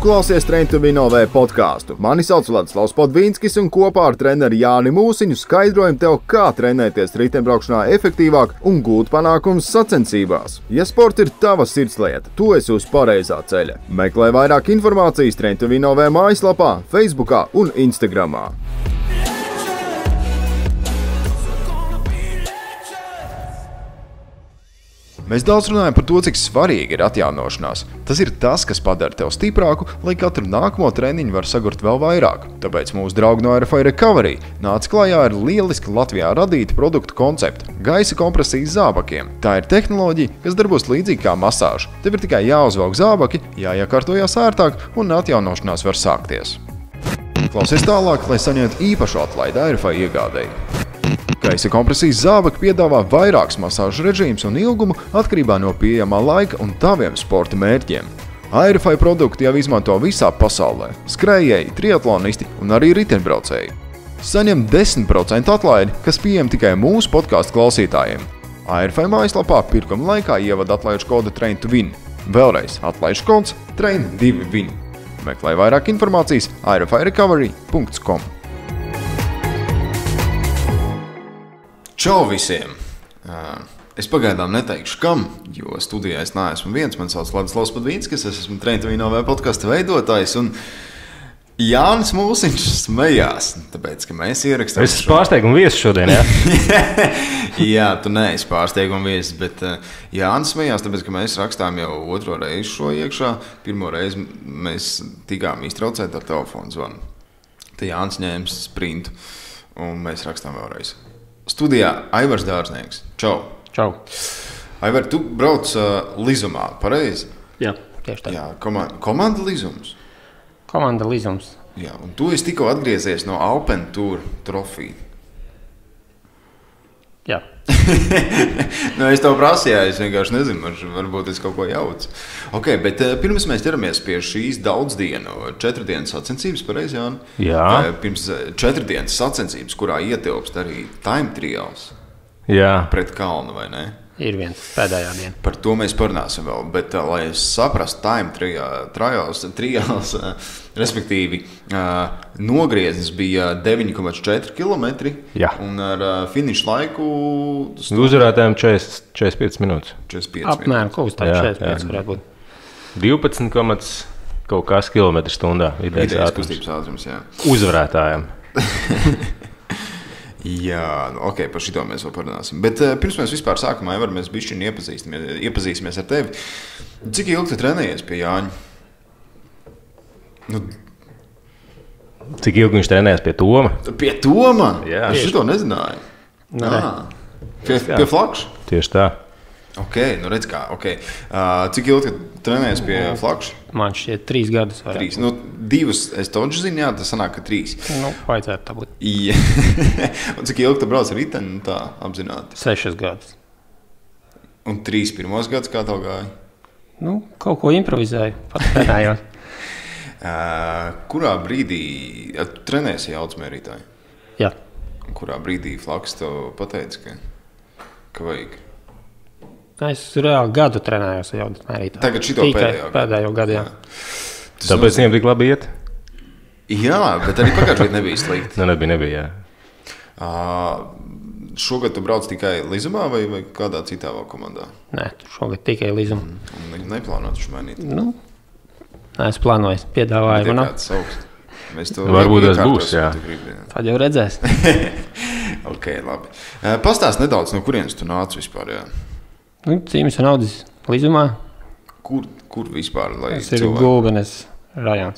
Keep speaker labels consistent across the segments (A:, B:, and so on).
A: klausies Train to Win OV podkāstu. Mani sauc Vladislavs Podvīnskis un kopā ar treneri Jāni Mūsiņu skaidrojam tev, kā trenēties riteņbraukšanā efektīvāk un gūt panākumus sacensībās. Ja sports ir tava sirdslieta, tu esi uz pareizā ceļa. Meklē vairāk informācijas Train to Win OV mājaslapā, Facebookā un Instagramā. Mēs daudz runājam par to, cik svarīgi ir atjaunošanās. Tas ir tas, kas padara tevi stiprāku, lai katru nākamo treniņu var sagurt vēl vairāk. Tāpēc mūsu draugi no RFI Recovery nāca klajā ar lieliski Latvijā radītu produktu konceptu – gaisa kompresijas zābakiem. Tā ir tehnoloģija, kas darbos līdzīgi kā masāža. Tev ir tikai jāuzvelk zābaki, jāiekārtojās ērtāk un atjaunošanās var sākties. Klausies tālāk, lai saņemtu īpašu atlaidi RFI iegādēji. Gaisa kompresijas zābaki piedāvā vairākus masāžu režīmus un ilgumu atkarībā no pieejamā laika un taviem sporta mērķiem. RFI produkti jau izmanto visā pasaulē – skrējēji, triatlonisti un arī riteņbraucēji. Saņem 10% atlaidi, kas pieejam tikai mūsu podkāstu klausītājiem. RFI mājaslapā pirkuma laikā ievada atlaižu kodu Train to Win. Vēlreiz atlaižu kods Train2Win. Meklē vairāk informācijas rfirecovery.com. Čau visiem! Es pagaidām neteikšu kam, jo studijā es neesmu viens. Man sauc Vladislavs Podvīnskis, es esmu Train to Win OV podkasta veidotājs un Jānis Mūsiņš smējās, tāpēc, ka mēs ierakstām...
B: Es esmu pārsteiguma viesis šodien, jā?
A: Jā, tu neesi pārsteiguma viesis, bet Jānis smējās, tāpēc, ka mēs rakstām jau otro reizi šo iekšā. Pirmo reizi mēs tikām iztraucēt ar telefonu zvanu. Te Jānis ņēma sprintu un mēs rakstām vēlreiz. Studijā Aivars Dārznieks. Čau!
B: Čau!
A: Aivar, tu brauc Lizumā, pareizi?
B: Jā, tieši tā.
A: Jā, komanda Lizums.
B: Komanda Lizums.
A: Jā, un tu esi tikko atgriezies no Alpen Tour trofija.
B: Jā.
A: Nu, es tev prasīju, es vienkārši nezinu, varbūt es kaut ko jaucu. Ok, bet pirms mēs ķeramies pie šīs daudzdienu 4 dienas sacensības, pareizi, Jāni?
B: Jā.
A: Pirms 4 dienas sacensības, kurā ietilpst arī time trials.
B: Jā.
A: Pret kalnu, vai ne?
B: Ir viens pēdējā diena.
A: Par to mēs parunāsim vēl, bet lai es saprastu time trials, respektīvi nogrieznis bija 9,4 km un ar finišu laiku...
B: Uzvarētājiem 45 minūtes.
A: 45
B: apmēram, kaut kas tāds 45 varētu būt. 12, kaut kas kilometru stundā.
A: Idejas kustības ātrums, jā.
B: Uzvarētājiem.
A: Jā, ok, par šito mēs vēl parunāsim. Bet pirms mēs vispār sākumā, Aivar, mēs bišķiņi iepazīsimies ar tevi. Cik ilgi tu trenējies pie Jāņa? Nu...
B: Cik ilgi viņš trenējies pie Toma?
A: Pie Toma?
B: Jā.
A: Es šito nezināju. Pie Flakša?
B: Tieši tā.
A: Ok, nu redz kā, ok. Cik ilgi trenējies pie Flakša?
B: Man šķiet 3 gadus vairāk.
A: 3. Nu, 2 es toģi zinu, jā, tas sanāk, ka 3.
B: Nu, vajadzētu tā būt.
A: Jā. Un cik ilgi tu brauc ar riteni, tā apzināti?
B: 6 gadus.
A: Un 3 pirmos gadus kā tev gāja?
B: Nu, kaut ko improvizēju, pat trenējot.
A: Kurā brīdī, tu trenēsi jaudzmērītāji?
B: Jā.
A: Kurā brīdī Flaks tev pateica, ka vajag?
B: Es reāli gadu trenējos ar jaudzmērītāju.
A: Tagad šito
B: pēdējo gadu, jā. Tāpēc viņiem tik labi iet?
A: Jā, bet arī pagājušajā nebija slikti.
B: Nu, nebija, jā.
A: Šogad tu brauc tikai Lizumā vai kādā citā vēl komandā?
B: Nē, šogad tikai Lizumā.
A: Un neplānot šo mainīt?
B: Nu, es plānoju, piedāvāju man.
A: Varbūt
B: tas būs, jā. Tad jau redzēs.
A: Ok, labi. Pastāst nedaudz, no kurienes tu nāc vispār, jā?
B: Nu, Cīmis un Audis Lizumā.
A: Kur vispār?
B: Tas ir Gulbenes rajons.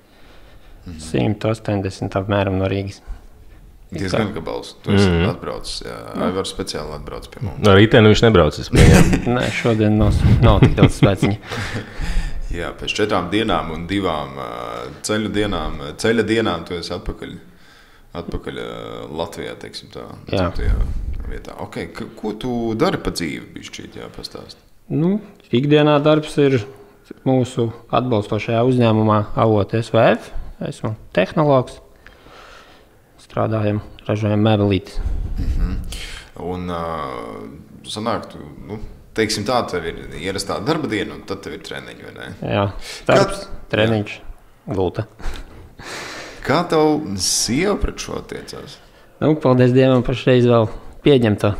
B: 180 apmēram no Rīgas.
A: Diezgan gabals. Tu esi atbraucis, jā. Aivar speciāli atbrauc pie mums.
B: No rītēnu viņš nebraucis. Nē, šodien nav tik daudz spēciņa.
A: Jā, pēc 4 dienām un 2 ceļa dienām tu esi atpakaļ Latvijā, teiksim tā.
B: Jā.
A: Vietā. Ok, ko tu dari pa dzīvi, bišķīt, jā, pastāst?
B: Nu, ikdienā darbs ir mūsu atbalstošajā uzņēmumā Avot SVF. Esmu tehnologs. Strādājam, ražojam mēbelītes.
A: Un sanāk, tu, teiksim tā, tev ir ierastā darba diena, un tad tev ir treniņi, vai ne?
B: Jā, darbs, treniņš,
C: gulta.
A: Kā tev sieva pret šo attiecās?
C: Nu, paldies Dievam, pašreiz vēl pieņem to.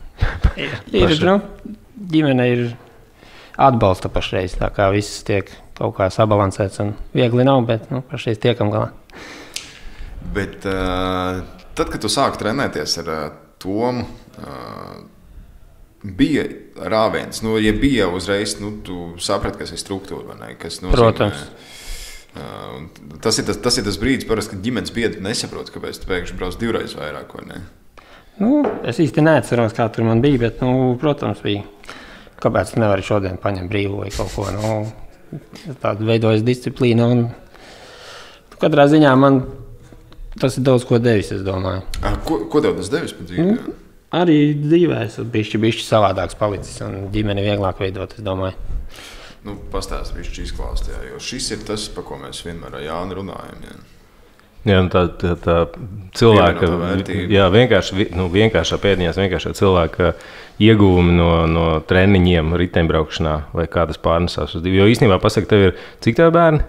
C: Ģimene ir atbalsta pašreiz, tā kā viss tiek kaut kā sabalansēts un viegli nav, bet pašreiz tiekam galā.
A: Bet tad, kad tu sāki trenēties ar Tomu, bija rāviens, ja bija uzreiz, tu saprati, kas ir struktūra, vai ne? Kas nozīmē,
C: protams.
A: Tas ir tas brīdis, parasti, kad ģimenes biedri nesaprot, kāpēc tu pēkšņi brauc 2 reizes vairāk, vai ne?
C: Es īsti neatceros, kā tur man bija, bet, protams, bija. Kāpēc tu nevari šodien paņemt brīvu vai kaut ko? Tāda veidojas disciplīna. Un katrā ziņā man tas ir daudz ko devis, es domāju.
A: Ko tev tas devis pat dzīvē?
C: Arī dzīvē es bišķi savādāks palicis un ģimeni vieglāk veidot, es domāju.
A: Pastāst bišķi izklāst, jo šis ir tas, pa ko mēs vienmēr ar Jāni runājam.
B: Jā, tā cilvēka, vienkāršā pēdiņās, vienkāršā cilvēka iegūmi no treniņiem, riteņbraukšanā, vai kā tas pārnesās uz 2. Jo īstenībā pasaka, tev ir, cik tev bērni?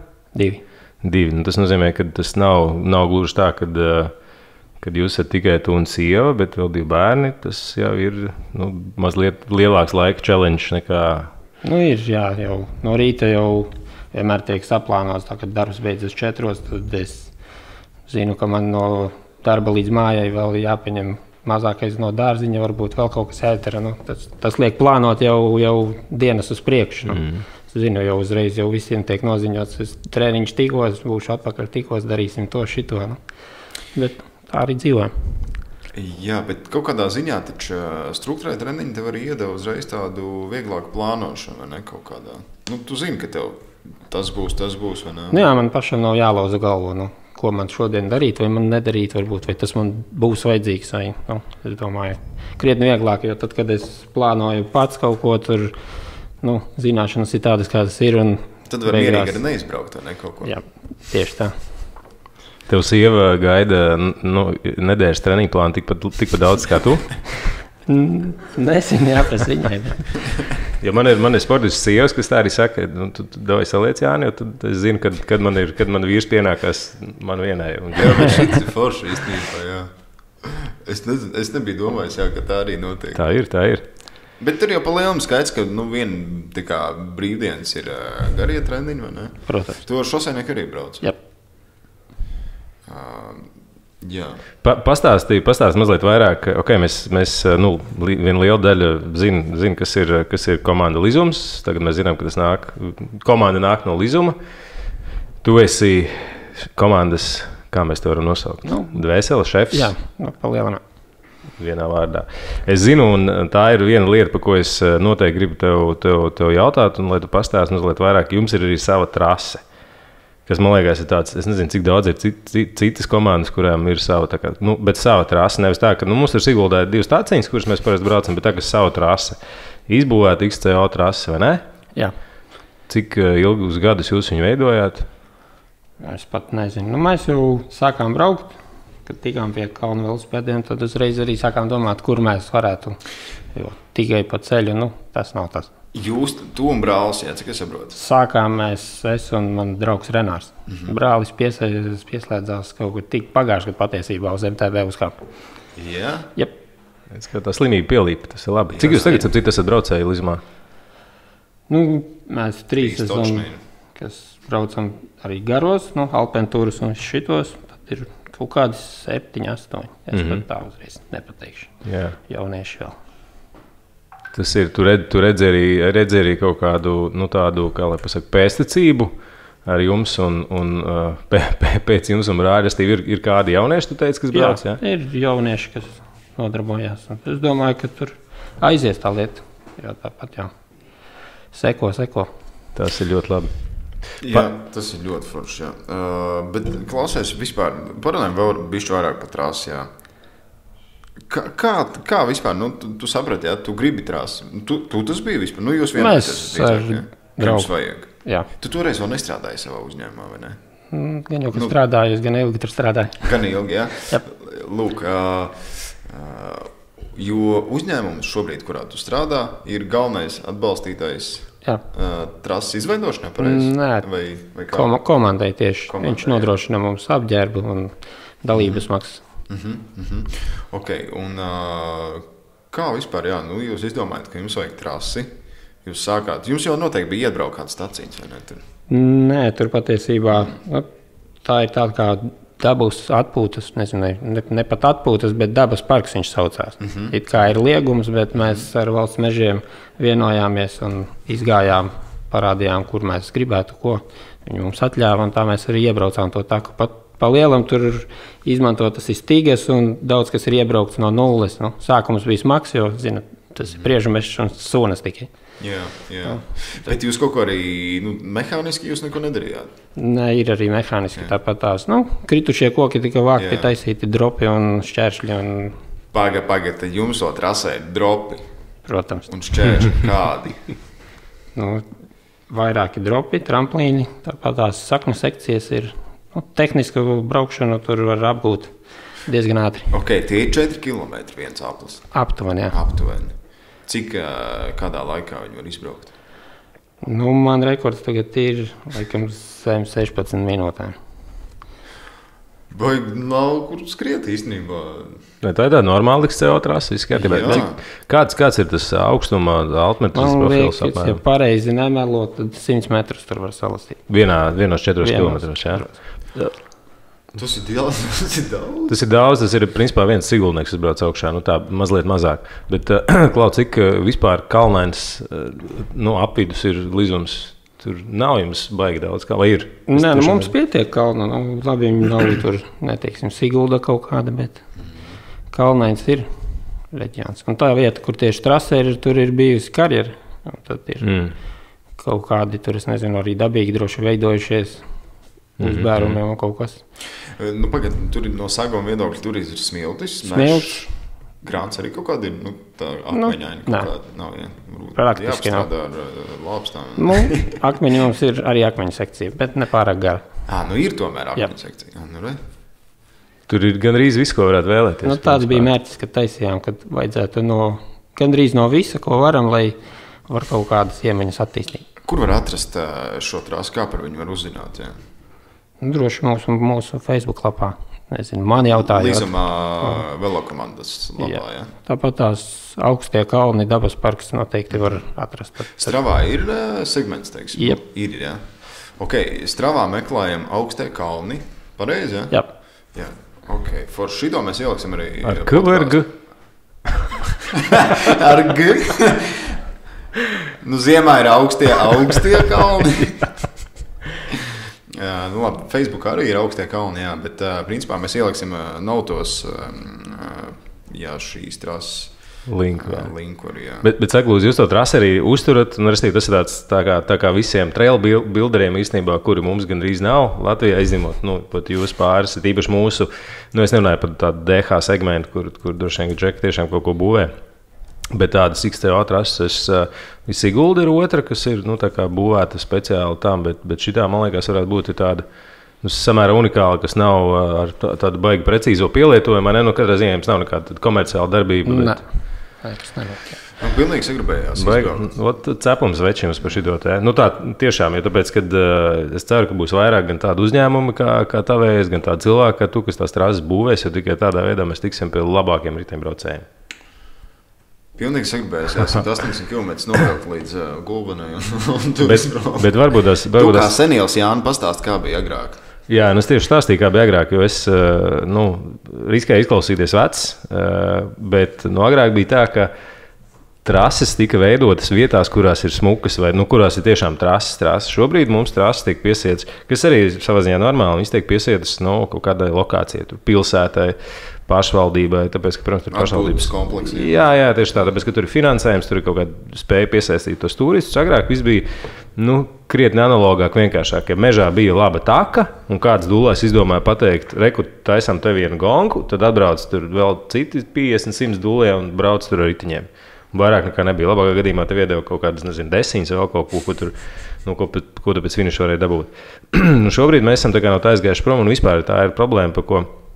B: 2. Tas nozīmē, ka tas nav gluži tā, kad jūs esat tikai tu un sieva, bet vēl 2 bērni, tas jau ir mazliet lielāks laika challenge nekā...
C: Ir, jā, jau no rīta jau vienmēr tiek saplānots, tā, kad darbs beidzas 4, tad es zinu, ka man no darba līdz mājai vēl jāpaņem mazākais no dārziņa, varbūt vēl kaut kas ētera. Tas liek plānot jau dienas uz priekšu. Es zinu, jau uzreiz jau visiem tiek noziņots, es treniņš tikos, būšu atpakaļ tikos, darīsim to, šito. Bet tā arī dzīvojam.
A: Jā, bet kaut kādā ziņā taču struktūrēt treniņi tev arī iedeva uzreiz tādu vieglāku plānošanu, vai ne, kaut kādā. Tu zini, ka tev tas būs, vai ne?
C: Jā, man pašam nav jālauza galvu, ko man šodien darīt, vai man nedarīt, varbūt, vai tas man būs vajadzīgs, vai, es domāju, krietni vieglāk, jo tad, kad es plānoju pats kaut ko tur, zināšanas ir tādas, kādas ir, un
A: tad var mierīgi arī neizbraukt, vai ne, kaut ko?
C: Jā, tieši tā.
B: Tev sieva gaida nedēļas treniņu plānu tikpat daudz kā tu?
C: Nezinu, jāprasa viņai.
B: Ja man ir sportisks sievas, kas tā arī saka, tu davai saliec, Jāni, jo tad es zinu, kad man vīrs pienākās man vienai.
A: Jā, bet šis ir forši īstenībā, jā. Es nebiju domājis, ka tā arī notiek.
B: Tā ir.
A: Bet tur jau pa lielam skaits, ka viena brīvdienas ir garie treniņi, vai ne?
C: Protams.
A: Tu ar šoseinieku arī brauc?
C: Jā.
A: Jā.
B: Pastāst mazliet vairāk. Mēs viena liela daļa zina, kas ir komanda Lizums. Tagad mēs zinām, ka komanda nāk no Lizuma. Tu esi komandas, kā mēs te varam nosaukt? Dvēsele, šefs?
C: Jā, palielināt.
B: Vienā vārdā. Es zinu, un tā ir viena lieta, par ko es noteikti gribu tev jautāt, un lai tu pastāsti mazliet vairāk, jums ir arī sava trase. Kas, man liekas, ir tāds, es nezinu, cik daudz ir citas komandas, kurām ir sava, bet sava trase. Nevis tā, ka mums ir Siguldā 2 stāciņas, kuras mēs parasti braucam, bet tā, ka sava trase. Izbūvēta XCO trase, vai ne?
C: Jā.
B: Cik ilgus gadus jūs viņu veidojāt?
C: Es pat nezinu. Mēs jau sākām braukt, kad tikām pie kalnu velosipēdiem, tad uzreiz arī sākām domāt, kur mēs varētu, jo tikai pa ceļu, tas nav tas.
A: Jūs, tu un brālis, jā, cik es saprotu?
C: Sākām es un man draugs Renārs. Brālis pieslēdzās kaut kur tik pagājuši, kad patiesībā uz MTB uzkāpa.
A: Jā?
C: Jep.
B: Tā slimība pielīpa, tas ir labi. Cik jūs tagad esat braucēji Lizumā?
C: Mēs 3 esam, kas braucam arī garos, alpentūras un šitos, tad ir kaut kādi 7, 8. Es pat tā uzreiz nepateikšu.
B: Jā.
C: Jaunieši vēl.
B: Tas ir, tu redzi arī kaut kādu, tādu, kā lai pasaka, pēstniecību ar jums un pēc jums un brāļi. Ir kādi jaunieši, tu teici, kas brauc, jā?
C: Ir jaunieši, kas nodarbojās. Es domāju, ka tur aizies tā lieta, jo tāpat, jā. Seko.
B: Tas ir ļoti labi.
A: Jā, tas ir ļoti forši, jā. Bet klausies vispār, parunājam vēl bišķi vairāk par trasi, jā. Kā vispār, tu saprati, jā, tu gribi trasi. Tu tas bija vispār, jūs vienmēr esat jums vajag.
C: Jā.
A: Tu toreiz vēl nestrādāji savā uzņēmumā, vai ne?
C: Gan jau, ka strādāju, gan ilgi tur strādāju.
A: Gan ilgi, jā?
C: Jā.
A: Lūk, jo uzņēmums šobrīd, kurā tu strādā, ir galvenais atbalstītājs trases izveidošanā pareizi?
C: Nē,
A: vai kā?
C: Komandai tieši. Viņš nodrošina mums apģērbu un dalības maksas.
A: Ok, un kā vispār, jūs izdomājat, ka jums vajag trasi? Jūs sākāt, jums jau noteikti bija iebraukt kāds stacīns, vai ne?
C: Nē, tur patiesībā tā ir tāda kā dabas atpūtas, nezinu, ne pat atpūtas, bet dabas parks viņš saucās. It kā ir liegums, bet mēs ar valsts mežiem vienojāmies un izgājām, parādījām, kur mēs gribētu, ko viņi mums atļāva, un tā mēs arī iebraucām to taku. Pa lielam tur izmantotas ir stīgas, un daudz kas ir iebraukts no nulles. Sākums bija smags, jo, tas ir priežumešs un sunas tikai.
A: Jā. Bet jūs kaut ko arī mehāniski jūs neko nedarījāt?
C: Nē, ir arī mehāniski tāpat tās. Kritušie koki tika vākti, taisīti dropi un šķēršļi.
A: Pagad, tad jums to trasē ir dropi?
C: Protams.
A: Un šķēršļi kādi?
C: Vairāki dropi, tramplīni, tāpat tās sakņu sekcijas ir. Tehnisku braukšanu tur var apgūt diezgan ātri.
A: Ok, tie ir 4 km viens aplis?
C: Aptuveni, jā.
A: Aptuveni. Cik, kādā laikā viņi var izbraukt?
C: Man rekords tagad ir, laikam, 16 minūtēm.
A: Vai nav kur skriet īstenībā?
B: Tā ir tāda normāla CO trasa, izskatībā. Kāds ir tas augstuma altmetrs profils?
C: Man liekas, ja pareizi nemelo, tad 100 metrus tur var salastīt.
B: Vienos 4 kilometros, jā?
A: Tas ir daudz.
B: Tas ir daudz, tas ir principā viens sigulnieks, kas brauc augšā, tā mazliet mazāk. Bet, Klau, cik vispār kalnains apvidus ir līzums? Tur nav jums baigi daudz, kā vai ir?
C: Nē, mums pietiek kalna. Labi, viņi nav tur, neteiksim, Sigulda kaut kāda, bet kalnains ir reģions. Un tā vieta, kur tieši trasē ir, tur ir bijusi karjera. Tad ir kaut kādi, tur es nezinu, arī dabīgi droši veidojušies uzbērumiem un kaut kas.
A: Pagad, tur ir no saguma viedokļa, tur ir smiltis,
C: Smilts.
A: Grāns arī kaut kāda ir, tā akmeņaini kaut kāda nav,
C: Praktiski nav.
A: Jāapstrādā ar lāpstām.
C: Akmeņi mums ir arī akmeņu sekcija, bet ne pārāk gara.
A: Ir tomēr akmeņu sekcija.
B: Tur ir gandrīz viss, ko varētu vēlēties.
C: Tāds bija mērķis, kad taisījām, kad vajadzētu gandrīz no visa, ko varam, lai var kaut kādas iemaņas attīstīt.
A: Kur var atrast šo trasu, kā par viņu var uzzināt?
C: Droši mūsu Facebook lapā. Nezinu, man jautājot.
A: Līzumā velokomandas lapā, jā?
C: Tāpat tās augstie kalni, dabas parks noteikti var atrast.
A: Stravā ir segments, teiksim?
C: Jep.
A: Ir, jā. Ok, Stravā meklējam augstie kalni, pareizi, jā? Jā. Ok, for šito mēs ieliksim arī...
B: Ar K vai ar G?
A: Ar G? Ziemā ir augstie kalni. Labi, Facebookā arī ir augstie kalni, jā, bet principā mēs ieliksim notos šīs trases linku arī, jā. Bet
B: saklūdzu, jūs to trasi arī uzturat, un tas ir tāds tā kā visiem trail builderiem īstenībā, kuri mums gandrīz nav Latvijā, izņemot, pat jūs pāris, īpaši mūsu, es nerunāju par tādu DH segmentu, kur droši vien Džeki tiešām kaut ko būvē. Bet tādas XTO trases, Sigulda ir otra, kas ir tā kā būvēta speciāli tam, bet šitā, man liekas, varētu būt tāda samērā unikāla, kas nav ar tādu baigi precīzo pielietojumu. Katrā ziņā jums nav nekāda komerciāla darbība.
C: Nē, tas nevar.
A: Pilnīgi sagribējās.
B: Cepums večījums par šito te. Tā tiešām, jo tāpēc, kad es ceru, ka būs vairāk gan tādu uzņēmumu kā tavējais, gan tādu cilvēku, kā tu, kas tās trases būvēs, jo tikai tādā veidā mēs tiksim pie labākiem riteņbraucējiem.
A: Pilnīgi sagribējās, 180 km novilkt līdz Gulbenai un tur
B: izbraukt. Bet varbūt tas...
A: Tu kā senils, Jāni, pastāst, kā bija agrāk.
B: Jā, es tieši stāstīju, kā bija agrāk, jo es riskēju izklausīties vecs, bet agrāk bija tā, ka trases tika veidotas vietās, kurās ir smukas vai kurās ir tiešām trases. Šobrīd mums trases tiek piesietas, kas arī savā ziņā normāli, viņas tiek piesietas kaut kādai lokācijai, pilsētai, pašvaldībai, tāpēc, ka, protams, tur ir pašvaldības
A: kompleksi.
B: Jā, tieši tā, tāpēc, ka tur ir finansējums, tur ir kaut kāda spēja piesaistīt tos turistus. Agrāk viss bija, krietni analogāk, vienkāršāk, ja mežā bija laba taka, un kāds dūlēs izdomāja pateikt, reku, taisam te vienu gonku, tad atbrauc tur vēl citi 50-100 dūlē un brauc tur ar ritiņiem. Vairāk nekā nebija. Labākā gadījumā tev iedeva kaut kādas, desiņas vai vēl kaut ko tur, ko tu pēc finiša varēja dabūt. Šobrīd mēs esam tā kā no tā aizgājuši prom, un vispār tā ir problēma, par ko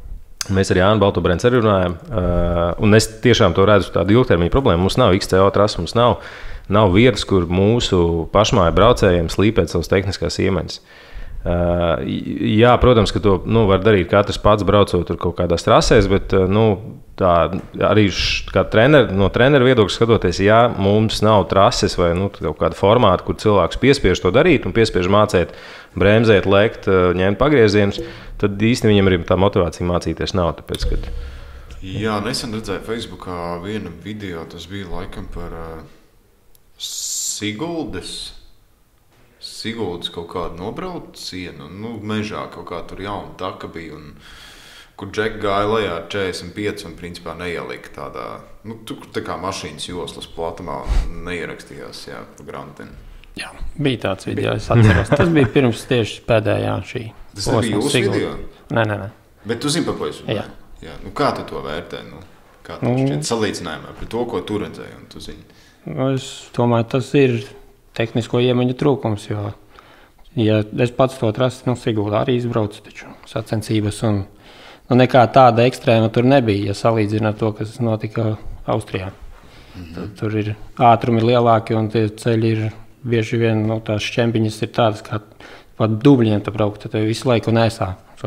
B: Mēs ar Jānu Baltobrēns arī runājam, un es tiešām to redzu tādu ilgtermiņu problēmu. Mums nav XCO trasa, mums nav vietas, kur mūsu pašmāju braucējiem slīpēt savas tehniskās iemaņas. Jā, protams, ka to var darīt katrs pats braucot tur kaut kādās trasēs, bet tā arī kā no treneru viedokļa skatoties, ja mums nav trases vai kaut kāda formāta, kur cilvēks piespiež to darīt un piespiež mācīt, bremzēt, lekt, ņemt pagriezienus, tad īsti viņam arī tā motivācija mācīties nav. Tāpēc, kad...
A: Jā, nesen redzēju Facebookā vienu video, tas bija laikam par Siguldas kaut kādu nobraucienu, mežā kaut kā tur jauna taka bija, un kur Džek gāja lejā ar 45 un principā neielika tādā, tur tā kā mašīnas joslas platumā un neierakstījās, pa granteni.
C: Jā, bija tāds video, es atceros. Tas bija pirms tieši pēdējā šī.
A: Tas nebija jūsu video?
C: Nē.
A: Bet tu zini, pa ko es runāju? Jā. Kā tu to vērtē? Kā tu šķiet salīdzinājumā par to, ko tu redzēji un tu zini?
C: Es domāju, tas ir tehnisko iemaņu trūkums, jo ja es pats to trasi, Siguldā arī izbraucu, taču sacensības un nekā tāda ekstrēma tur nebija, ja salīdzina ar to, kas notika Austrijā. Tad tur ir ātrumi lielāki un tie ceļi ir bieži vien, tās šķempiņas ir tādas, kā pat dubļiem te braukt, tad visu laiku nesā.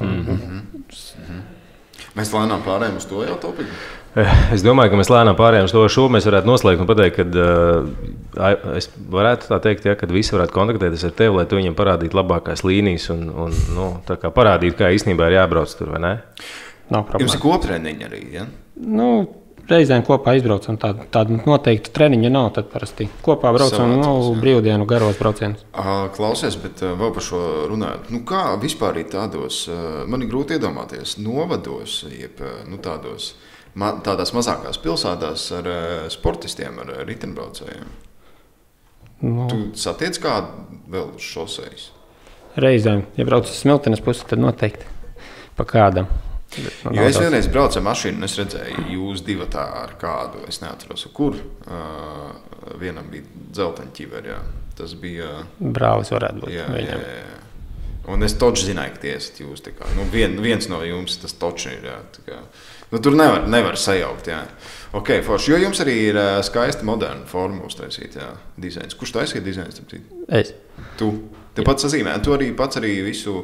A: Mēs lēnām pārējām uz to jau topiku?
B: Es domāju, ka mēs lēnām pārējām uz to. Šo mēs varētu noslēgt un pateikt, ka es varētu tā teikt, kad visi varētu kontaktēties ar tevi, lai tu viņam parādītu labākās līnijas un tā kā parādītu, kā īstenībā ir jābrauc tur, vai ne?
C: Nav problēma.
A: Jums ir koptreniņi arī, ja?
C: Reizēm kopā izbraucam, tāda noteikta treniņa nav, tad parasti kopā braucam brīvdienu garos braucienus.
A: Klausies, bet vēl par šo runājot. Kā vispār ir tādos, man ir grūti iedomāties, novados, jeb tādās mazākās pilsētās ar sportistiem, ar riteņbraucējiem? Tu satiec kādu vēl uz šosejas?
C: Reizēm, ja brauc uz Smiltenes pusi, tad noteikti pa kādam.
A: Jo es vienreiz braucu ar mašīnu, un es redzēju jūs divatā ar kādu, es neatceros, kur. Vienam bija dzelteņa ķiveri, jā. Tas bija...
C: Brālis varētu būt.
A: Jā. Un es toči zināju, ka tie esat jūs. Viens no jums tas toči ir, jā. Tur nevar sajaukt, jā. Ok, forši. Jo jums arī ir skaisti moderna forma uztaisīt, jā, dizains. Kurš taisīja dizains?
C: Es.
A: Tu pats sazīmē. Tu arī pats arī visu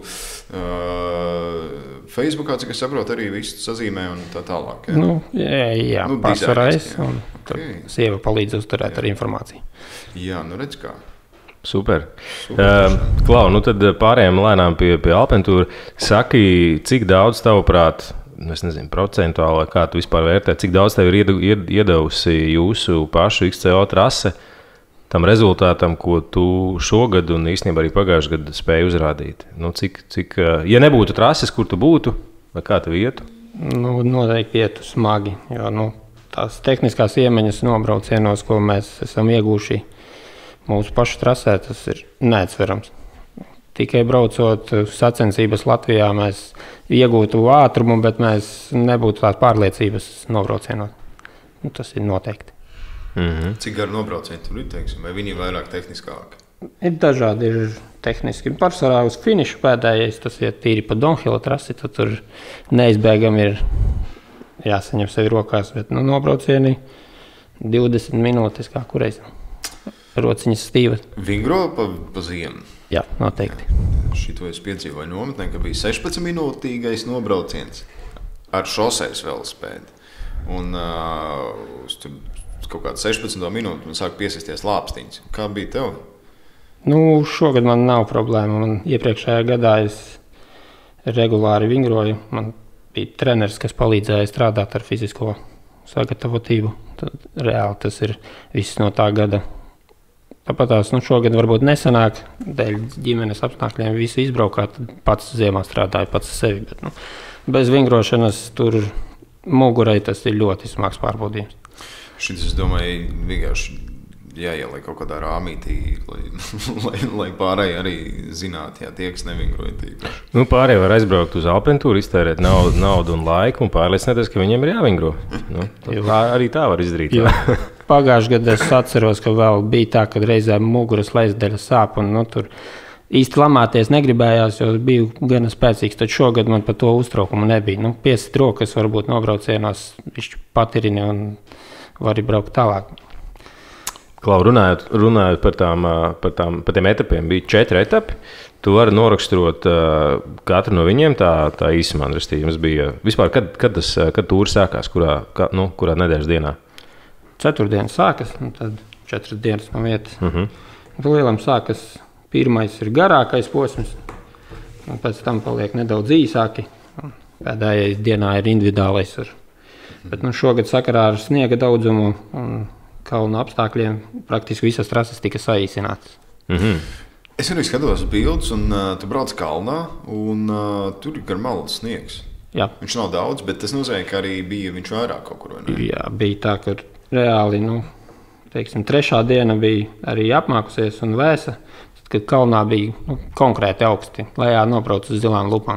A: Facebookā, cik es saprotu, arī visu sazīmē un tā tālāk.
C: Jā, pārsvarā es. Un sieva palīdz uzturēt ar informāciju.
A: Jā, redz kā.
B: Super. Klau, tad pārējām lēnām pie Alpentūra. Saki, cik daudz tavuprāt, es nezinu, procentuāli, kā tu vispār vērtē, cik daudz tev ir iedevusi jūsu pašu XCO trase tam rezultātam, ko tu šogad un īstenībā arī pagājušajā gadā spēji uzrādīt? Cik, ja nebūtu trases, kur tu būtu, vai kā tev ietu?
C: Noteikti ietu smagi, jo tās tehniskās iemaņas nobraucienos, ko mēs esam iegūši mūsu pašu trasē, tas ir neatsverams. Tikai braucot sacensības Latvijā, mēs iegūtu ātrumu, bet mēs nebūtu tās pārliecības nobraucienos. Tas ir noteikti.
A: Cik garu nobraucieni tur ir, teiksim, vai viņi ir vairāk tehniskāki?
C: Ir dažādi, ir tehniski. Pārsvarā uz finišu pēdējais, tas ir tīri pa Donhila trasi, tad tur neizbēgami ir jāsaņem sevi rokās, bet nobraucieni 20 minūtes kā kureiz. Rociņas stīva.
A: Vingro pa ziemu?
C: Jā, noteikti.
A: Šito es piedzīvoju nometnē, ka bija 16 minūtīgais nobrauciens ar šosejas velospēdu. Un tur kaut kādu 16 minūtu man sāk piesisties lāpstiņas. Kā bija tev?
C: Šogad man nav problēma. Man iepriekšējā gadā es regulāri vingroju. Man bija treneris, kas palīdzēja strādāt ar fizisko sagatavotību. Tad reāli tas ir viss no tā gada. Tāpat šogad varbūt nesanāk, dēļ ģimenes apstākļiem visu izbraukāt, pats ziemā strādāju pats sevi. Bet, bez vingrošanas tur mugurai tas ir ļoti smags pārbaudījums.
A: Šis, es domāju, vienkārši jāieliek kaut kādā rāmītī, lai pārējie arī zinātu, tie, kas nevingroja tīpaši.
B: Pārējie var aizbraukt uz Alpentūru, iztērēt naudu un laiku un pārliecināties, ka viņiem ir jāvingro. Arī tā var izdarīt.
C: Pagājušajā gadā es atceros, ka vēl bija tā, kad reizēm muguras leizdaļa sāp un tur īsti lamāties negribējās, jo biju gana spēcīgs, tad šogad man par to uztraukumu nebija. Piesit rokas, varbūt nobraucienos, viņš patirini un var braukt tālāk.
B: Klau, runājot par tiem etapiem, bija 4 etapi. Tu vari noraksturot katru no viņiem tā īsumā. Jums bija vispār, kad tūri sākās, kurā nedēļas dienā?
C: Ceturtdienas sākas, un tad 4 dienas no vietas. Tad lielam sākas. Pirmais ir garākais posms, un pēc tam paliek nedaudz īsāki. Pēdējais dienā ir individuālais. Bet šogad sakarā ar sniega daudzumu un kalnu apstākļiem praktiski visas trases tika saīsinātas.
A: Es arī skatos bildes, un tu brauc kalnā, un tur ir gar malu sniegs.
C: Jā.
A: Viņš nav daudz, bet tas nozīmē, ka arī bija viņš vairāk kaut kur.
C: Jā, bija tā, ka reāli, trešā diena bija arī apmākusies un vēsa. Kad kalnā bija konkrēti augsti, lejā nobrauc uz zilām lupām.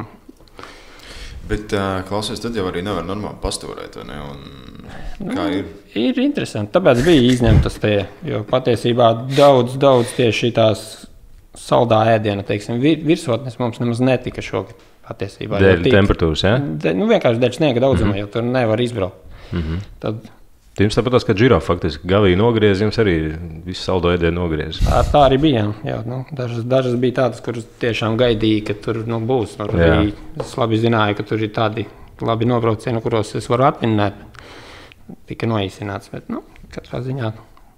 A: Bet, klausies, tad jau arī nevar normāli pastūrēt, vai ne? Un kā ir?
C: Ir interesanti, tāpēc bija izņemtas tie, jo patiesībā daudz tieši tās saldā ēdiena, virsotnes mums nemaz netika šogad patiesībā.
B: Dēļ temperatūras, jā?
C: Vienkārši dēļ sniega daudzuma, jo tur nevar izbraukt. Tad
B: jums tāpatās, ka Giro faktiski gavīja nogriez, jums arī visu saldo ēdienu nogriez.
C: Tā arī bija. Jā, dažas bija tādas, kuras tiešām gaidīja, ka tur būs. Es labi zināju, ka tur ir tādi labi nobraucieni, kuros es varu atminēt. Tika noīsināts, bet katrā ziņā.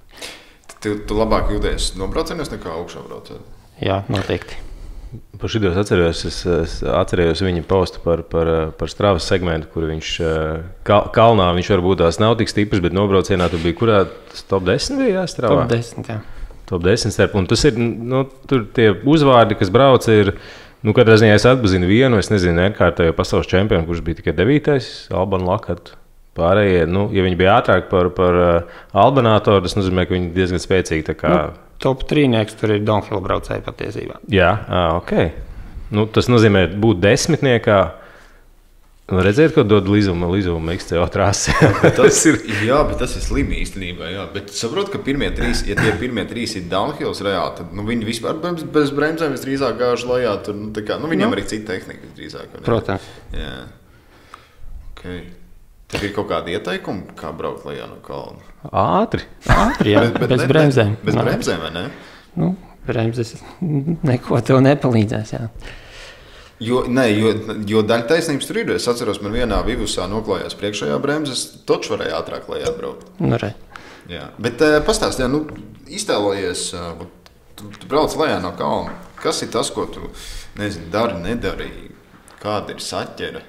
A: Tu labāk jūties nobraucienos nekā augšā braucot?
C: Jā, noteikti.
B: Par šito es atcerējos viņa postu par Stravas segmentu, kur viņš kalnā, viņš varbūt tās nav tik stiprs, bet nobraucienā tu bija kurā top 10 bija, jā, Stravā?
C: Top 10, jā.
B: Top 10 starp, un tas ir, tur tie uzvārdi, kas brauc, ir, katrā ziņā es atpazinu vienu, es nezinu, ērkārtējo pasaules čempionu, kurš bija tikai 9. Albanu Lakatu. Pārējie, ja viņi bija ātrāk par Albanātoru, tas nozīmē, ka viņi diezgan spēcīgi tā kā...
C: Top 3 tur ir downhill braucēji patiesībā.
B: Jā, ok. Tas nozīmē būt 10. Redzēt, ko dod līzuma XCO trasi.
A: Jā, bet tas ir slimi īstenībā. Jā. Bet saprot, ka pirmie 3, ja tie pirmie 3 ir downhills reāli, tad viņi vispār bez bremzēm visdrīzāk gāž lejā. Tur, viņam arī cita tehnika visdrīzāk.
C: Protams.
A: Jā. Okay. Tad ir kaut kādi ieteikumi, kā braukt lejā no kalna?
B: Ātri,
C: jā, bez bremzēm.
A: Bez bremzēm, vai ne?
C: Bremzes neko tev nepalīdzēs, jā.
A: Jo daļa taisnības tur ir. Es atceros, man vienā vivusā noklājās priekšējā bremzes, toč varēja ātrāk lejā braukt. Jā. Bet pastāst, iztēlojies, tu brauc lejā no kalna. Kas ir tas, ko tu, dari, nedarīji? Kāda ir saķere?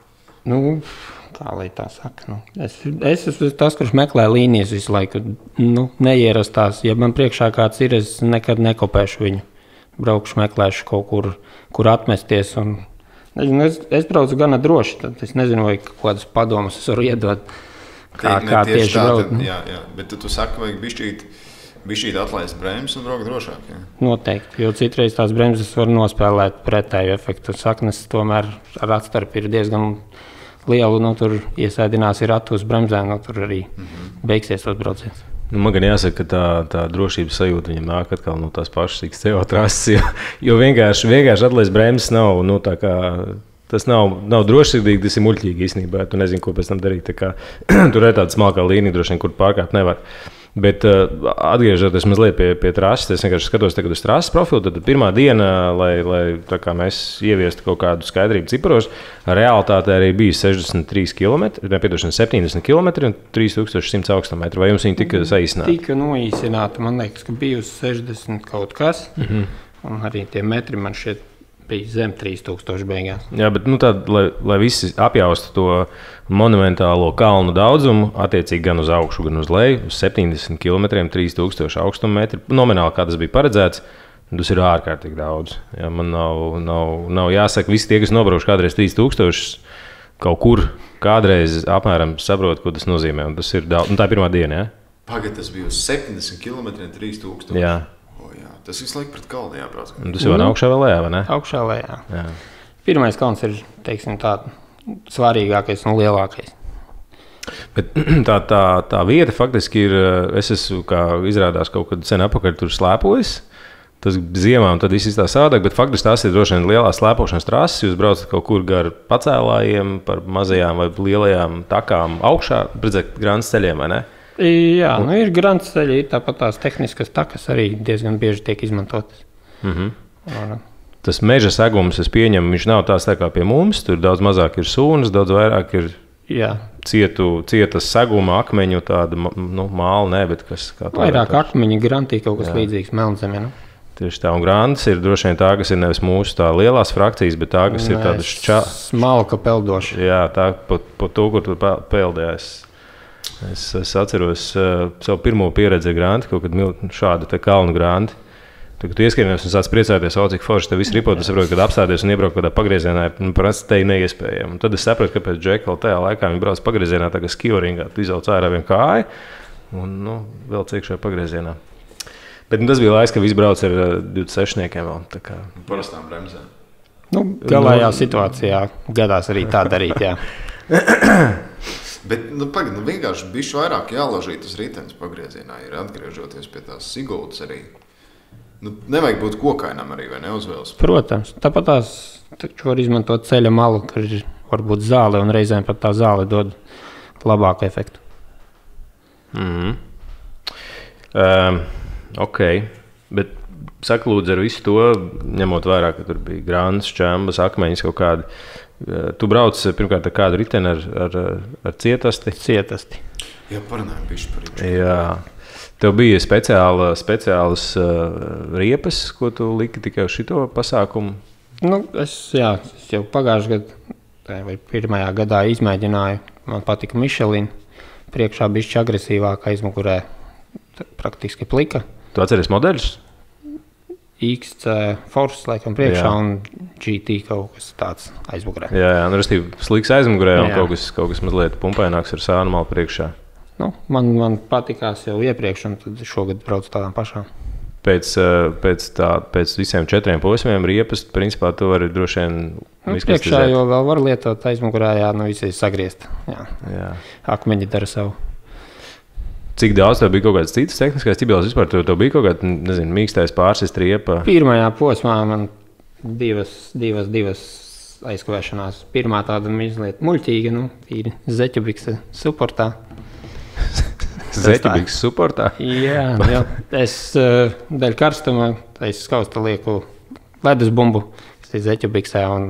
C: Kā lai tā saka? Es esmu tas, kurš meklē līnijas visu laiku. Neierastās. Ja man priekšā kāds ir, es nekad nekopēšu viņu. Braukšu, meklēšu kaut kur atmesties. Es braucu gana droši. Tad es nezinu, vai kādas padomas es varu iedot. Kā tieši braukt.
A: Jā. Bet tu saki, vajag bišķīt atlaist bremzes un braukt drošāk. Jā?
C: Noteikti. Jo citreiz tās bremzes var nospēlēt pretēju efektu. Saknes tomēr ar atstarpi ir diezgan lielu, tur iesēdinās ir ratu uz bremzēm, tur arī beigsies tos brauciens.
B: Man gan jāsaka, ka tā drošības sajūta viņam nāk atkal no tās pašas XCO trases, jo vienkārši atlaist bremzes nav, tas nav drošsirdīgi, tas ir muļķīgi īstenībā, tu nezini, ko pēc tam darīt, tur ir tāda smalkā līnija, droši vien, kur pārkāpt nevar. Bet atgriežoties mazliet pie trases, es vienkārši skatos tagad uz trases profilu, tad pirmā diena, lai mēs ieviestu kaut kādu skaidrību ciparos, realitāte arī bija 70 km un 3100 augstmetri. Vai jums viņi tika saīsināti?
C: Tika noīsināti, man liekas, ka bija uz 60 kaut kas, un arī tie metri man šeit bija zem 3000 beigās.
B: Jā, bet lai visi apjaustu to monumentālo kalnu daudzumu, attiecīgi gan uz augšu, gan uz leju, uz 70 km, 3000 augstmetri, nomināli, kā tas bija paredzēts, tas ir ārkārtīgi daudz. Jā, man nav jāsaka, visi tie, kas nobraukuši kādreiz 3000, kaut kur kādreiz apmēram saprot, ko tas nozīmē, un tas ir daudz. Tā ir pirmā diena, jā?
A: Pagad, tas bija uz 70 km, 3000.
B: Jā.
A: Tas visu laiku pret kalnu jābrauc.
B: Tas jau ir augšā vai lejā, vai ne?
C: Augšā lejā. Jā. Pirmais kalns ir, svarīgākais un lielākais.
B: Bet tā vieta faktiski ir, es esmu, kā izrādās kaut kad sen apakaļ tur slēpojis. tas ziemā, un tad viss izstāsta savādāk, bet faktiski tās ir droši vien lielās slēpošanas trases. Jūs braucat kaut kur gar pacēlājiem, par mazajām vai lielajām takām augšā, redzēt, grāns ceļiem, vai ne?
C: Jā, nu ir grāns ceļi, ir tāpat tās tehniskas takas arī diezgan bieži tiek izmantotas.
B: Tas meža segums, es pieņemu, viņš nav tāds tā kā pie mums, tur daudz mazāk ir sūnas, daudz vairāk ir cietas seguma, akmeņu, tāda, nu, māla, ne, bet kas kā tā.
C: Vairāk akmeņi, grantī kaut kas līdzīgs melnzemē, nu.
B: Tieši tā, un grāns ir droši vien tā, kas ir nevis mūsu tā lielās frakcijas, bet tā, kas ir tāda
C: smalka peldoša.
B: Jā, tā, pa to, kur tu peldējies. Es atceros savu pirmo pieredzi ar grānti, kaut kad šādu te kalnu grānti. Tad, kad tu ieskaņojies un sāc priecāties, cik forši tev viss ripot, es saprotu, kad apstāties un iebraukt kādā pagriezienā, parasti te ir neiespējami. Un tad es saprotu, kāpēc Džeki vēl tajā laikā viņi brauc pagriezienā, tā kā skijoringā, tu izauc ārā vienu kāju un, nu, vēl ciekšajā pagriezienā. Bet tas bija laiks, ka visi brauc ar 26-niekiem vēl. Tā kā
A: parastām bremzēm.
C: Nu, galējā situācijā gadās arī tā darīt, jā.
A: Bet, vienkārši bišķi vairāk jāložīt uz ritenes pagriezienā, ir atgriežoties pie tās Sigultas arī. Nevajag būt kokainam arī, vai ne, uz velosipēda?
C: Protams, tāpat tās taču var izmantot ceļa malu, kur ir varbūt zāle, un reizēm pat tā zāle dod labāku efektu.
B: Ok, bet saka lūdzu ar visu to, ņemot vērā, ka tur bija grāns, čembas, akmeņas kaut kādi. Tu brauc pirmkārt ar kādu riteni ar cietasti?
C: Cietasti.
A: Jā, parunājam bišķi par rīču.
B: Jā. Tev bija speciālas riepas, ko tu liki tikai uz šito pasākumu?
C: Nu, es jau pagājušajā gadā, vai pirmajā gadā izmēģināju. Man patika Michelin. Priekšā bišķi agresīvāk aizmugurē praktiski plika.
B: Tu atceries modeļus?
C: XC Force, laikam, priekšā, un GT kaut kas tāds aizmugurē.
B: Jā, nu, restīvi, sliks aizmugurē un kaut kas mazliet pumpaināks ar sānu malu priekšā.
C: Nu, man patikās jau iepriekš, un tad šogad braucu tādām pašām.
B: Pēc visiem 4 posmiem riepas, principā, tu vari droši vien
C: priekšā jau vēl var lietot aizmugurē, visi sagriezt. Jā. Akmeņi dara savu.
B: Cik daudz tev bija kaut kāds citas tehniskais ķibelis vispār? Tev bija kaut kāds, nezinu, mīkstais pārsist riepa?
C: Pirmajā posmā man divas aizkavēšanās. Pirmā tāda mazliet muļķīga, ir zeķubikse suportā.
B: Zeķubikse suportā?
C: Jā. Es dēļ karstuma, es skausta lieku ledus bumbu, kas ir zeķubiksē, un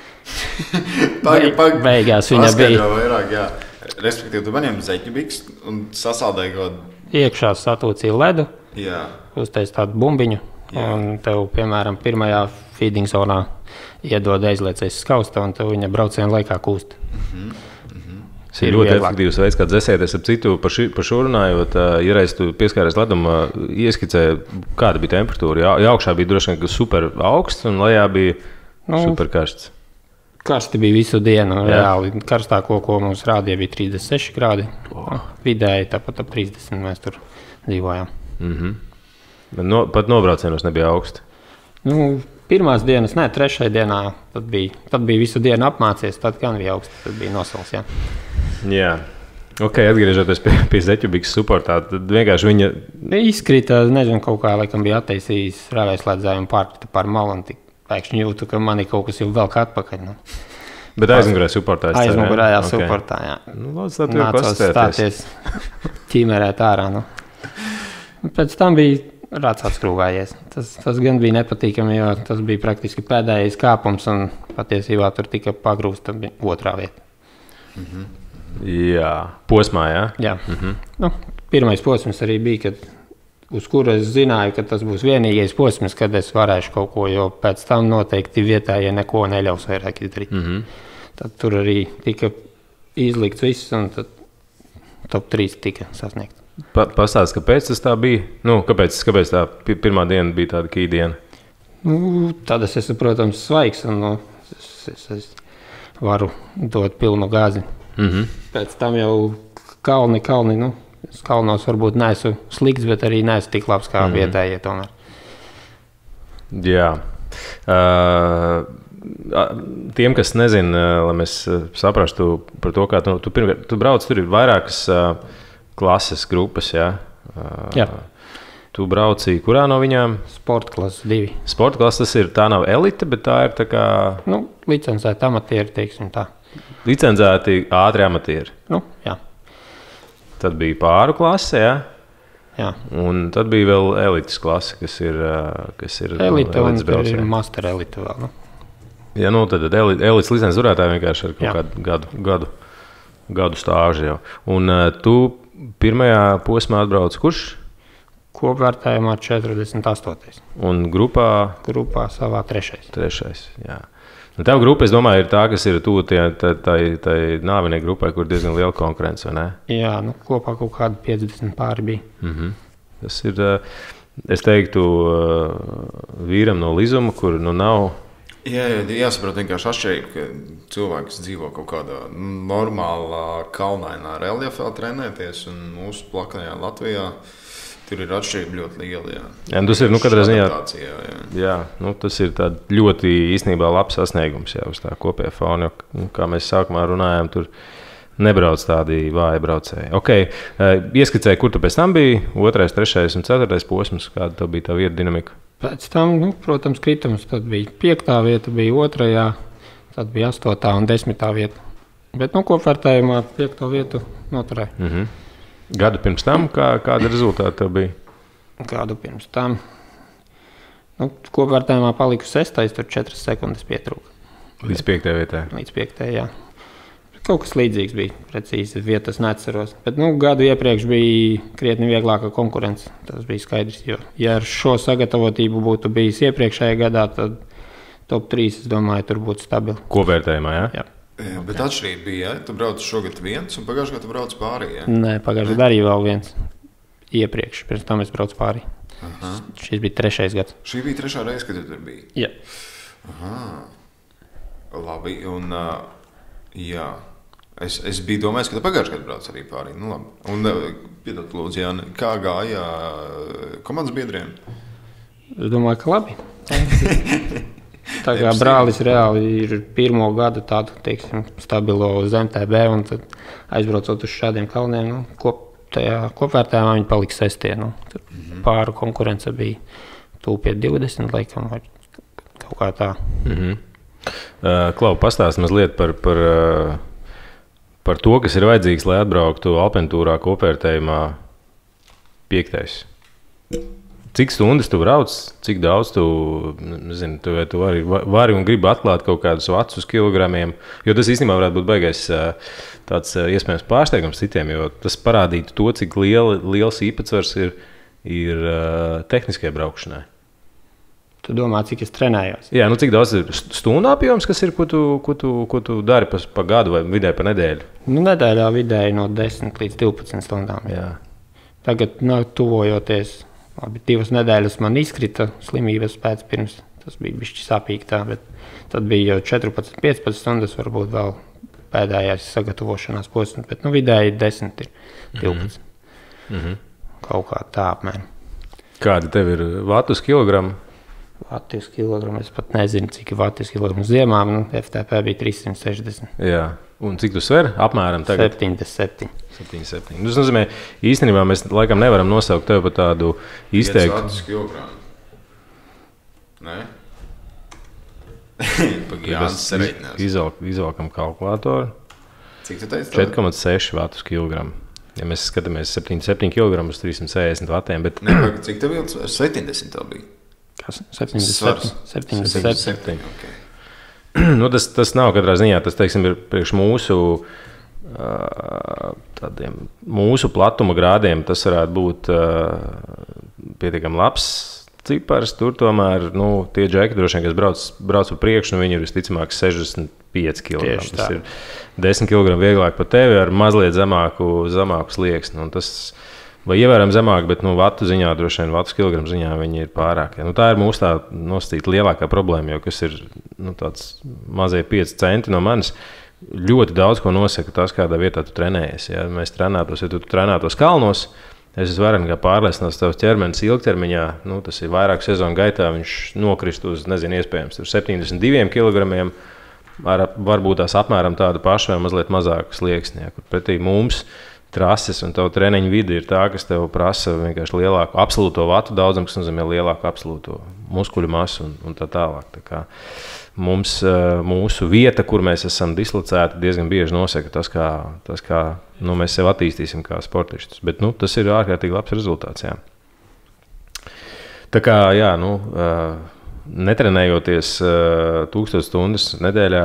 C: beigās viņa bija.
A: Vairāk, jā. Respektīvi, tu paņem zeķubiks un sasaldēji kaut...
C: Iekšā satūcīja ledu, uztais tādu bumbiņu, un tev, piemēram, pirmajā feeding zonā iedod aizliecēs skausta, un tev viņa brauciena laikā kūst.
B: Tas ir ļoti efektīvs veids, kā dzēsēties ap citu par šo runājot. Ja reiz tu pieskāries ledum, ieskicē, kāda bija temperatūra. Ja augšā bija droši vien super augsts un lejā bija super karsts.
C: Karsti bija visu dienu. Reāli karstāko, ko mums rādīja, bija 36 grādi. Vidēji tāpat ap 30 mēs tur dzīvojām.
B: Pat nobraucienos nebija augsti?
C: Pirmās dienas, trešajā dienā, tad bija visu dienu apmācies, tad gan bija augsts, tad bija nosals,
B: Jā. Ok, atgriežoties pie zeķubikses suportā, tad vienkārši viņa...
C: Izkrita, nezinu, kaut kā laikam bija attaisījis rāvēslēdzēju un pārkrita par malu, un tik pēkšņi jūtu, ka mani kaut kas jau velk atpakaļ.
B: Bet aizmugurē suportā?
C: Aizmugurējā suportā, jā. Nācos stāties ķīmerēt ārā. Pēc tam bija rāds atskrūvējies. Tas gan bija nepatīkami, jo tas bija praktiski pēdējais kāpums, un patiesībā tur tika pagrūsta otrā vieta.
B: Jā, posmā,
C: Jā. Pirmais posms arī bija, uz kuru es zināju, ka tas būs vienīgais posms, kad es varēšu kaut ko, jo pēc tam noteikti vietējie neko neļaus vairāk izdarīt. Tad tur arī tika izlikts viss, un tad top 3 tika sasniegt.
B: Pastāst, kāpēc tas tā bija? Kāpēc tā pirmā diena bija tāda kīdiena?
C: Tad es esmu, protams, svaigs, un es varu dot pilnu gāzi. Pēc tam jau kalni, es kalnos varbūt neesmu slikts, bet arī neesmu tik labs kā vietējie tomēr.
B: Jā. Tiem, kas nezina, lai mēs saprastu par to, kā tu brauc, tur ir vairākas klases grupas, jā?
C: Jā.
B: tu braucīji kurā no viņām?
C: Sporta klases 2.
B: Sporta klases tā nav elite, bet tā ir tā kā...
C: Nu, licencēti amatieri, teiksim tā.
B: Licencēti ātri amatieri.
C: Nu, jā.
B: Tad bija pāru klase, jā?
C: Jā.
B: Un tad bija vēl elites klase, kas ir
C: elite un tur ir master elite vēl. Nu.
B: Jā, nu tad elites licences turētāji vienkārši ar kaut kādu gadu stāžu jau. Un tu pirmajā posmā atbrauc kurš?
C: Kopvērtējumā 48.
B: Un grupā?
C: Grupā savā 3.
B: 3. Jā. Un tev grupa, es domāju, ir tā, kas ir tuvu tai nāvinieku grupai, kur diezgan liela konkurence, vai ne?
C: Jā, nu kopā kaut kādi 50 pāri bija.
B: Tas ir, es teiktu, vīram no Lizuma, kur nu nav...
A: Jā, jāsaprot vienkārši atšķirība, ka cilvēks dzīvo kaut kādā normālā kalnainā reljefā trenēties, un mūsu plaknajā Latvijā tur ir atšķirība ļoti liela.
B: Jā, tas ir, katrā ziņā,
A: jā,
B: tas ir ļoti īstenībā labs sasniegums jau uz tā kopējā fona, jo, kā mēs sākumā runājām, tur nebrauc tādi vāji braucēji. Okay, ieskicēji, kur tu pēc tam biji, 2., 3. un 4. posms, kāda tev bija tā vieta dinamika?
C: Pēc tam, protams, kritums, tad bija 5. vieta, bija 2., tad bija 8. un 10. vieta. Bet, kopvērtējumā 5. vietu noturēja.
B: Gadu pirms tam, kāda rezultāta tev bija?
C: Gadu pirms tam. Kopvērtējumā paliku 6. tur 4 sekundes pietrūka.
B: Līdz 5. vietā?
C: Līdz 5. jā. Kaut kas līdzīgs bija, precīzi vietas neatceros. Bet gadu iepriekš bija krietni vieglāka konkurence. Tas bija skaidrs, jo ja ar šo sagatavotību būtu bijis iepriekšējā gadā, tad top 3, es domāju, tur būtu stabili.
B: Kopvērtējumā, jā?
C: Jā.
A: Jā, bet atšķirība bija, ja? Tu brauc šogad viens, un pagājušajā gadā tu brauc pārī, ja?
C: Nē, pagājušajā gadā arī vēl viens. Iepriekš, pirms tam es braucu pārī. Šis bija 3. gads.
A: Šī bija 3. reize, kad tu tur biji?
C: Jā.
A: Labi, un jā. Es biju domājis, ka tu pagājušajā gadā brauc arī pārī. Nu, labi. Un, piedod, lūdzu, Jāni, kā gāja komandas biedriem?
C: Es domāju, ka labi. Tā kā brālis reāli ir 1. gadu tādu, teiksim, stabilo uz MTB, un tad aizbraucot uz šādiem kalniem, kopvērtējumā viņi palika 6. Pāru konkurence bija tuvu pie 20, laikam, vai kaut kā tā.
B: Klau, pastāst mazliet par to, kas ir vajadzīgs, lai atbrauktu Alpentūrā kopvērtējumā 5. Cik stundas tu brauc, cik daudz tu vari un gribi atklāt kaut kādus vats uz kilogramiem, jo tas īstenībā varētu būt baigais tāds iespējams pārsteigums citiem, jo tas parādītu to, cik liels īpatsvars ir tehniskajai braukšanai.
C: Tu domā, cik es trenējos?
B: Jā, cik daudz ir stundu apjoms, kas ir, ko tu dari pa gadu vai vidēji pa nedēļu?
C: Nedēļā vidēji no 10 līdz 12 stundām. Jā. Tagad tuvojoties. Labi, 2 nedēļas man izkrita slimības pēc pirms. Tas bija bišķi sāpīgi tā, bet tad bija jau 14-15 stundas, varbūt vēl pēdējais sagatavošanās posms, bet vidēji 10 ir 12. Kaut kā tā apmēram.
B: Kādi tev ir vatu uz kilogramu?
C: Vatu uz kilogramu, es pat nezinu, cik ir vatu uz kilogramu. Ziemā FTP bija 360.
B: Jā, un cik tu sver? Apmēram tagad?
C: 77.
B: 77. Tas nozīmē, īstenībā mēs laikam nevaram nosaukt tevi par tādu izteiktu.
A: 5 vatus kilogramu. Nē? Pagājās sareiķinās.
B: Izvalkam kalkulātoru.
A: Cik tu teici?
B: 4,6 vatus kilogramu. Ja mēs skatāmies 77 kg uz 360 vatiem, bet...
A: Nē, cik tev vēl 70 tā bija?
C: Kas? 77.
A: Okay.
B: Tas nav katrā ziņā, tas, teiksim, ir priekš mūsu platuma grādiem, tas varētu būt pietiekami labs cipars. Tur tomēr, tie džeki droši vien, kas brauc pa priekšu, viņi ir visticamāk 65 kg. Tas ir 10 kg vieglāk par tevi ar mazliet zemāku slieksni. Vai ievērām zemāk, bet vatu ziņā, droši vien vatu kilogramu ziņā viņi ir pārāk. Tā ir mūsu tā nosacīta lielākā problēma, jo kas ir tāds mazie 5 centi no manis, ļoti daudz ko nosaka tas, kādā vietā tu trenējies. Ja mēs trenētos, ja tu trenētos kalnos, es esmu vairāk nekā pārliecināts, tavs ķermenis ilgtermiņā, tas ir vairāk sezonu gaitā, viņš nokrist uz, iespējams, 72 kg, varbūt tās apmēram tādu pašu vai mazliet mazāku slieksni, kur pretī mums trases un tavu treniņu vidi ir tā, kas tev prasa vienkārši lielāku absolūto vatu daudzumu, kas nozīmē lielāku absolūto muskuļu masu un tā tālāk. Tā kā mums, mūsu vieta, kur mēs esam dislocēti, diezgan bieži nosaka tas, kā mēs sev attīstīsim kā sportistus. Bet tas ir ārkārtīgi labs rezultāts. Jā. Tā kā, jā, netrenējoties 1000 stundas nedēļā,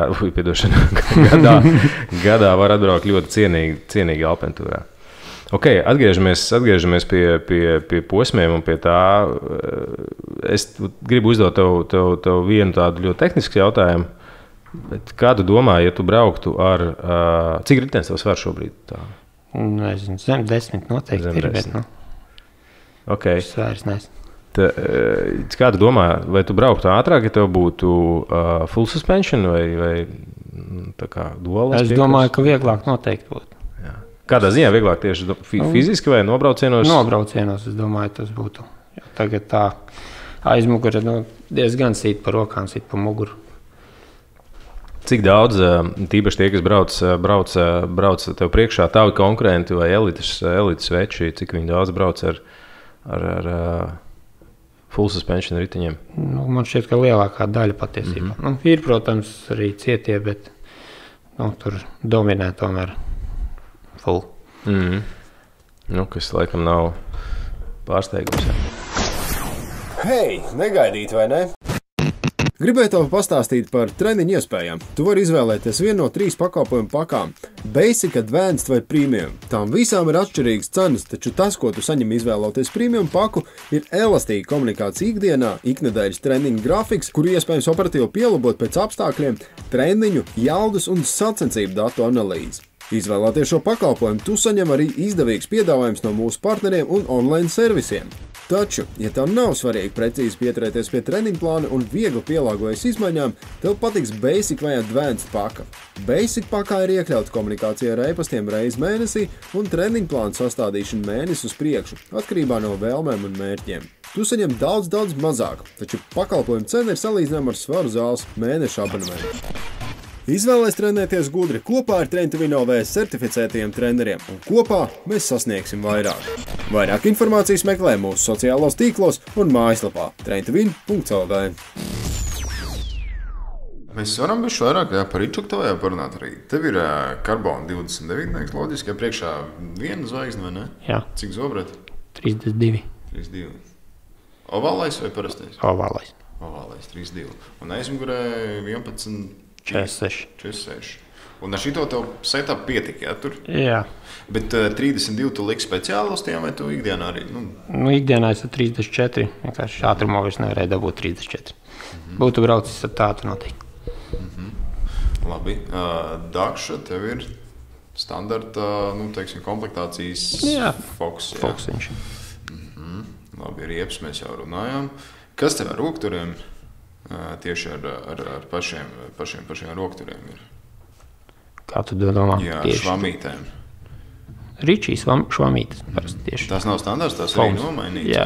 B: gadā var atbraukt ļoti cienīgi Alpentūrā. Ok, atgriežamies pie posmiem un pie tā. Es gribu uzdot tev vienu tādu ļoti tehnisku jautājumu. Bet kā tu domā, ja tu brauktu ar... Cik ritenis tev svar šobrīd? Tā?
C: Nezinu, zem 10 noteikti
B: zem
C: ir,
B: 10.
C: Bet
B: Okay.
C: Svērs nezinu.
B: Kā tu domā, vai tu brauktu ātrāk, ja tev būtu full suspension vai tā kā dual?
C: Es domāju, ka vieglāk noteikti būtu.
B: Jā. Kādā ziņā vieglāk tieši fiziski vai nobraucienos?
C: Nobraucienos, es domāju, tas būtu. Tagad tā aizmugure diezgan sīt pa rokām, sīt pa muguru.
B: Cik daudz, tīpaši tie, kas brauc tev priekšā, tavi konkurenti vai elites veči, cik viņi daudz brauc ar full suspension riteņiem?
C: Man šķiet, ka lielākā daļa patiesībā. Ir, protams, arī cietie, bet tur dominē tomēr full.
B: Kas laikam nav pārsteigums.
A: Hei, negaidīt vai ne? Gribēju tev pastāstīt par treniņu iespējām. Tu vari izvēlēties vienu no 3 pakalpojumu pakām – Basic, Advanced vai Premium. Tām visām ir atšķirīgas cenas, taču tas, ko tu saņem izvēloties Premium paku, ir elastīga komunikācija ikdienā, iknedēļas treniņu grafiks, kuru iespējams operatīvi pielabot pēc apstākļiem, treniņu, jaudas un sacensību datu analīzi. Izvēlēties šo pakalpojumu, tu saņem arī izdevīgs piedāvājums no mūsu partneriem un online servisiem. Taču, ja tev nav svarīgi precīzi pieturēties pie treniņu plāna un viegli pielāgoties izmaiņām, tev patiks Basic vai Advanced paka. Basic pakā ir iekļauta komunikācija ar e-pastiem reizi mēnesī un treniņu plānu sastādīšana mēnesi uz priekšu, atkarībā no vēlmēm un mērķiem. Tu saņem daudz mazāk, taču pakalpojuma cena ir salīdzināma ar Svaru zāles mēneša abonementu. Izvēlēs trenēties gudri kopā ar Trentuvino VS certificētajiem treneriem, un kopā mēs sasniegsim vairāk. Vairāk informācijas meklē mūsu sociālos tīklos un mājaslapā trentuvino.lv. Mēs varam bišķi vairāk par Ičuktavē parunāt arī. Tev ir karbona 29, loģiski, ja priekšā viena zvaigzne, vai ne?
C: Jā.
B: Cik zobrēt?
C: 32.
B: 32. Ovālais vai parastais?
C: Ovālais.
B: Ovālais, 32. Un aizmugurē 11...
C: 46.
B: Un ar šito tev setup pietika, ja, tur?
C: Jā.
B: Bet 32 tu liksi speciāli uz tiem, vai tu ikdienā arī?
C: Ikdienā es ar 34. Vienkārši ātrumā vairs nevarēju dabūt 34. Būtu braucis ar tādu noteikti.
B: Labi. Dakša tev ir standarta, komplektācijas fokus. Jā.
C: Fokusiņš.
B: Labi, ar iepas mēs jau runājām. Kas tev ar rokturiem? Tieši ar pašiem rokturiem ir.
C: Kā tu domā?
B: Jā,
C: tieši
B: švamītēm.
C: Ričijas švamītes. Tieši.
B: Tas nav standarts, tas arī nomainīts.
C: Jā.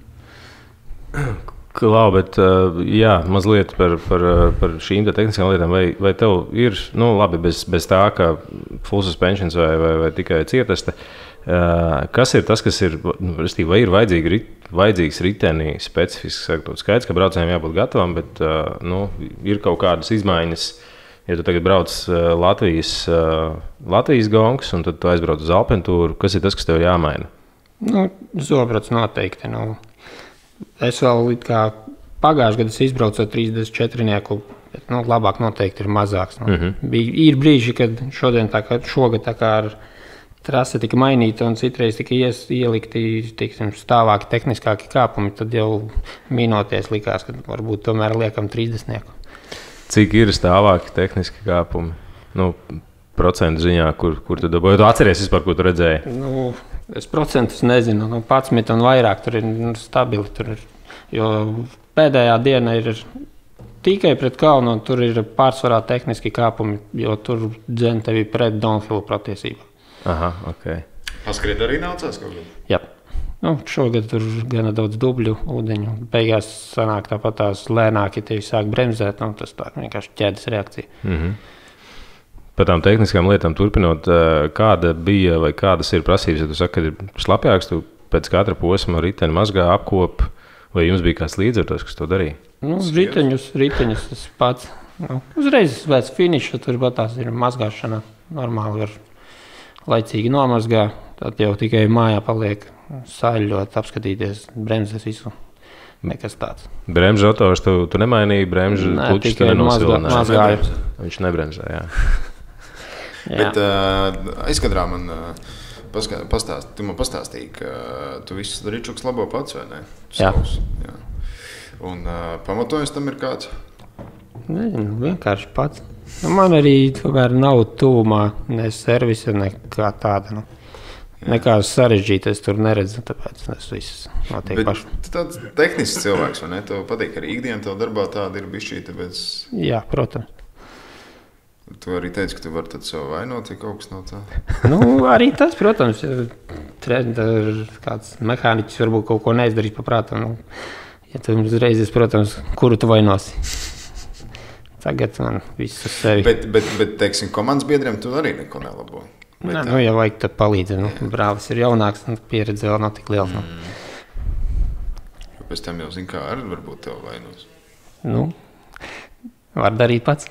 B: Klau, bet mazliet par šīm tehniskām lietām. Vai tev ir, labi, bez tā, ka full suspensions vai tikai cietaste, kas ir tas, kas ir, vai ir vajadzīgs ritenī specifisks sagatavot? Skaidrs, ka braucējiem jābūt gatavam, bet ir kaut kādas izmaiņas. Ja tu tagad brauc Latvijas gongs un tad tu aizbrauc uz Alpentūru, kas ir tas, kas tev jāmaina?
C: Zobrats noteikti. Es vēl pagājušajā gadā izbraucu ar 34, bet labāk noteikti ir mazāks. Ir brīži, kad šogad ar trase tika mainīta un citreiz tika ielikti stāvāki, tehniskāki kāpumi, tad jau minoties likās, ka varbūt tomēr liekam 30.
B: Cik ir stāvāki tehniski kāpumi? Procentu ziņā, kur tu dabūji? Tu atceries vispār, ko tu redzēji?
C: Es procentus nezinu. 11 un vairāk tur ir stabili. Jo pēdējā diena ir tikai pret kalnu, un tur ir pārsvarā tehniski kāpumi, jo tur dzen tevi pret downhill patiesībā.
B: Aha, ok. Paskriet arī nācās kaut kā?
C: Jā. Šogad tur gana daudz dubļu ūdeņu. Beigās sanāk tāpat tās lēnāki tevi sāk bremzēt, tas tā vienkārši ķēdes reakcija.
B: Par tām tehniskām lietām turpinot, kāda bija vai kādas ir prasības, ja tu saki, ka ir slapjāks, tu pēc katra posma riteni mazgā apkop, vai jums bija kāds līdzvarotājs, kas to darīja?
C: Riteņus tas pats. Uzreiz pēc finiša tur tās ir mazgāšana. Normāli var laicīgi nomazgā, tad jau tikai mājā paliek saļļot, apskatīties, bremzes visu. Nekas tāds.
B: Bremžu rotors tu nemainīji, bremžu puķis tu nenosilināji.
C: Mazgāju.
B: Viņš nebremzē, jā.
A: Bet aizkadrā man tu man pastāstīji, ka tu visus ričuks labo pats, vai ne?
C: Jā.
A: Jā. Un pamatojums tam ir kāds?
C: Nezinu, vienkārši pats. Man arī tomēr nav tuvumā ne servisa, nekā tāda. Nekādas sarežģītas tur neredzu, tāpēc tas viss notiek paši.
A: Bet tu tāds tehnisks cilvēks, vai ne? Tev patīk arī ikdiena, tev darbā tāda ir bišķī, tāpēc...
C: Jā, protams.
A: Tu arī teici, ka tu vari tad sev vainot, ja kaut kas nav tā?
C: Arī tas, protams, kāds mehāniķis varbūt kaut ko neizdarīs paprātam. Ja tu uzreiz, protams, kuru tu vainosi. Tagad man viss uz sevi.
A: Bet teiksim, komandas biedriem tu arī neko nelabo.
C: Nē, ja vajag, tad palīdzi. Brālis ir jaunāks, pieredze vēl nav tik liels.
A: Pēc tam jau zini, kā arī varbūt tev vainos.
C: Var darīt pats.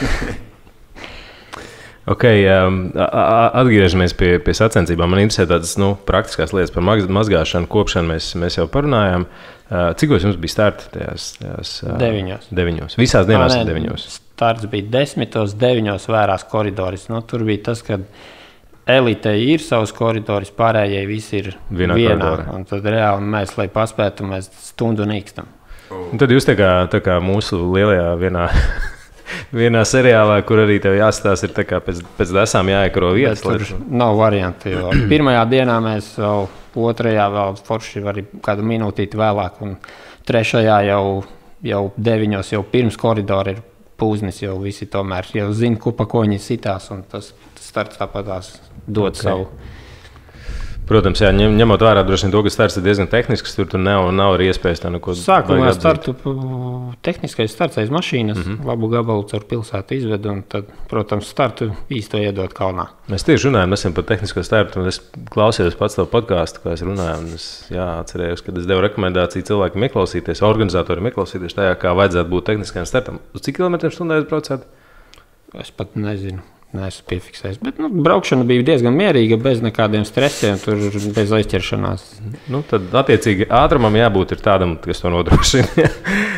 B: Atgriežamies pie sacensībām. Man interesē tādas praktiskās lietas par mazgāšanu, kopšanu. Mēs jau parunājām. Cikos jums bija starti tajās? 9. Visās dienās 9.
C: Starts bija 10, 9 vērās koridoris. Tur bija tas, kad elitei ir savs koridoris, pārējie visi ir vienā. Un tad reāli mēs, lai paspētu, mēs stundu nīkstam.
B: Un tad jūs tā kā mūsu lielajā vienā seriālā, kur arī tev jāstāsta, ir tā kā pēc desām jāiekaro vietas.
C: Tur nav varianti, jo pirmajā dienā mēs vēl, otrajā vēl forši var kādu minūtīti vēlāk, un trešajā jau 9 jau pirms koridora ir pūznis, jau visi tomēr jau zina, pa ko viņi sitās, un tas starts tāpatās dod savu.
B: Protams, jā, ņemot vērā droši vien to, ka starts ir diezgan tehnisks, tur nav arī iespējas tā neko.
C: Sākumā startu tehniskais starts aiz mašīnas, labu gabalu caur pilsētu izvedu, un tad, protams, startu īsto iedot kalnā.
B: Mēs tieši runājam par tehnisko startu, un es klausījos pats tavu podcastu, kā es runāju, un es atcerējos, kad es devu rekomendāciju cilvēkiem ieklausīties, organizatoriem ieklausīties tajā, kā vajadzētu būt tehniskajam startam. Uz cik kilometriem stundā jūs braucāt?
C: Es pat nezinu. Neesmu piefiksējis, bet braukšana bija diezgan mierīga, bez nekādiem stresiem, tur bez aizķeršanās.
B: Tad attiecīgi ātrumam jābūt ir tādam, kas to nodrošina.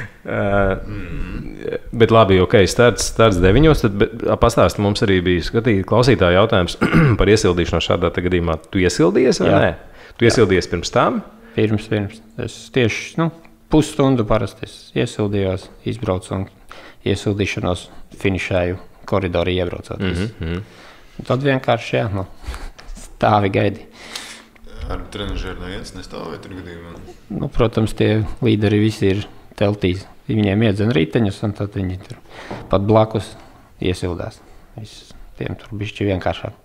B: Bet labi, starts 9, tad pastāsti mums arī bija klausītāja jautājums par iesildīšanos šādā gadījumā. Tu iesildījies vai nē? Tu iesildījies pirms tam?
C: Pirms. Es tieši pusstundu parasti iesildījos, izbraucu un iesildīšanos finišēju. Koridori iebraucot. Tad vienkārši, stāvi gaidi.
A: Ar trenažēru neiet, nestāvēt ar gadījumā?
C: Protams, tie līderi visi ir teltīs. Viņiem iedzen riteņus, un tad viņi tur pat blakus iesildās. Tiem tur bišķi vienkāršāk.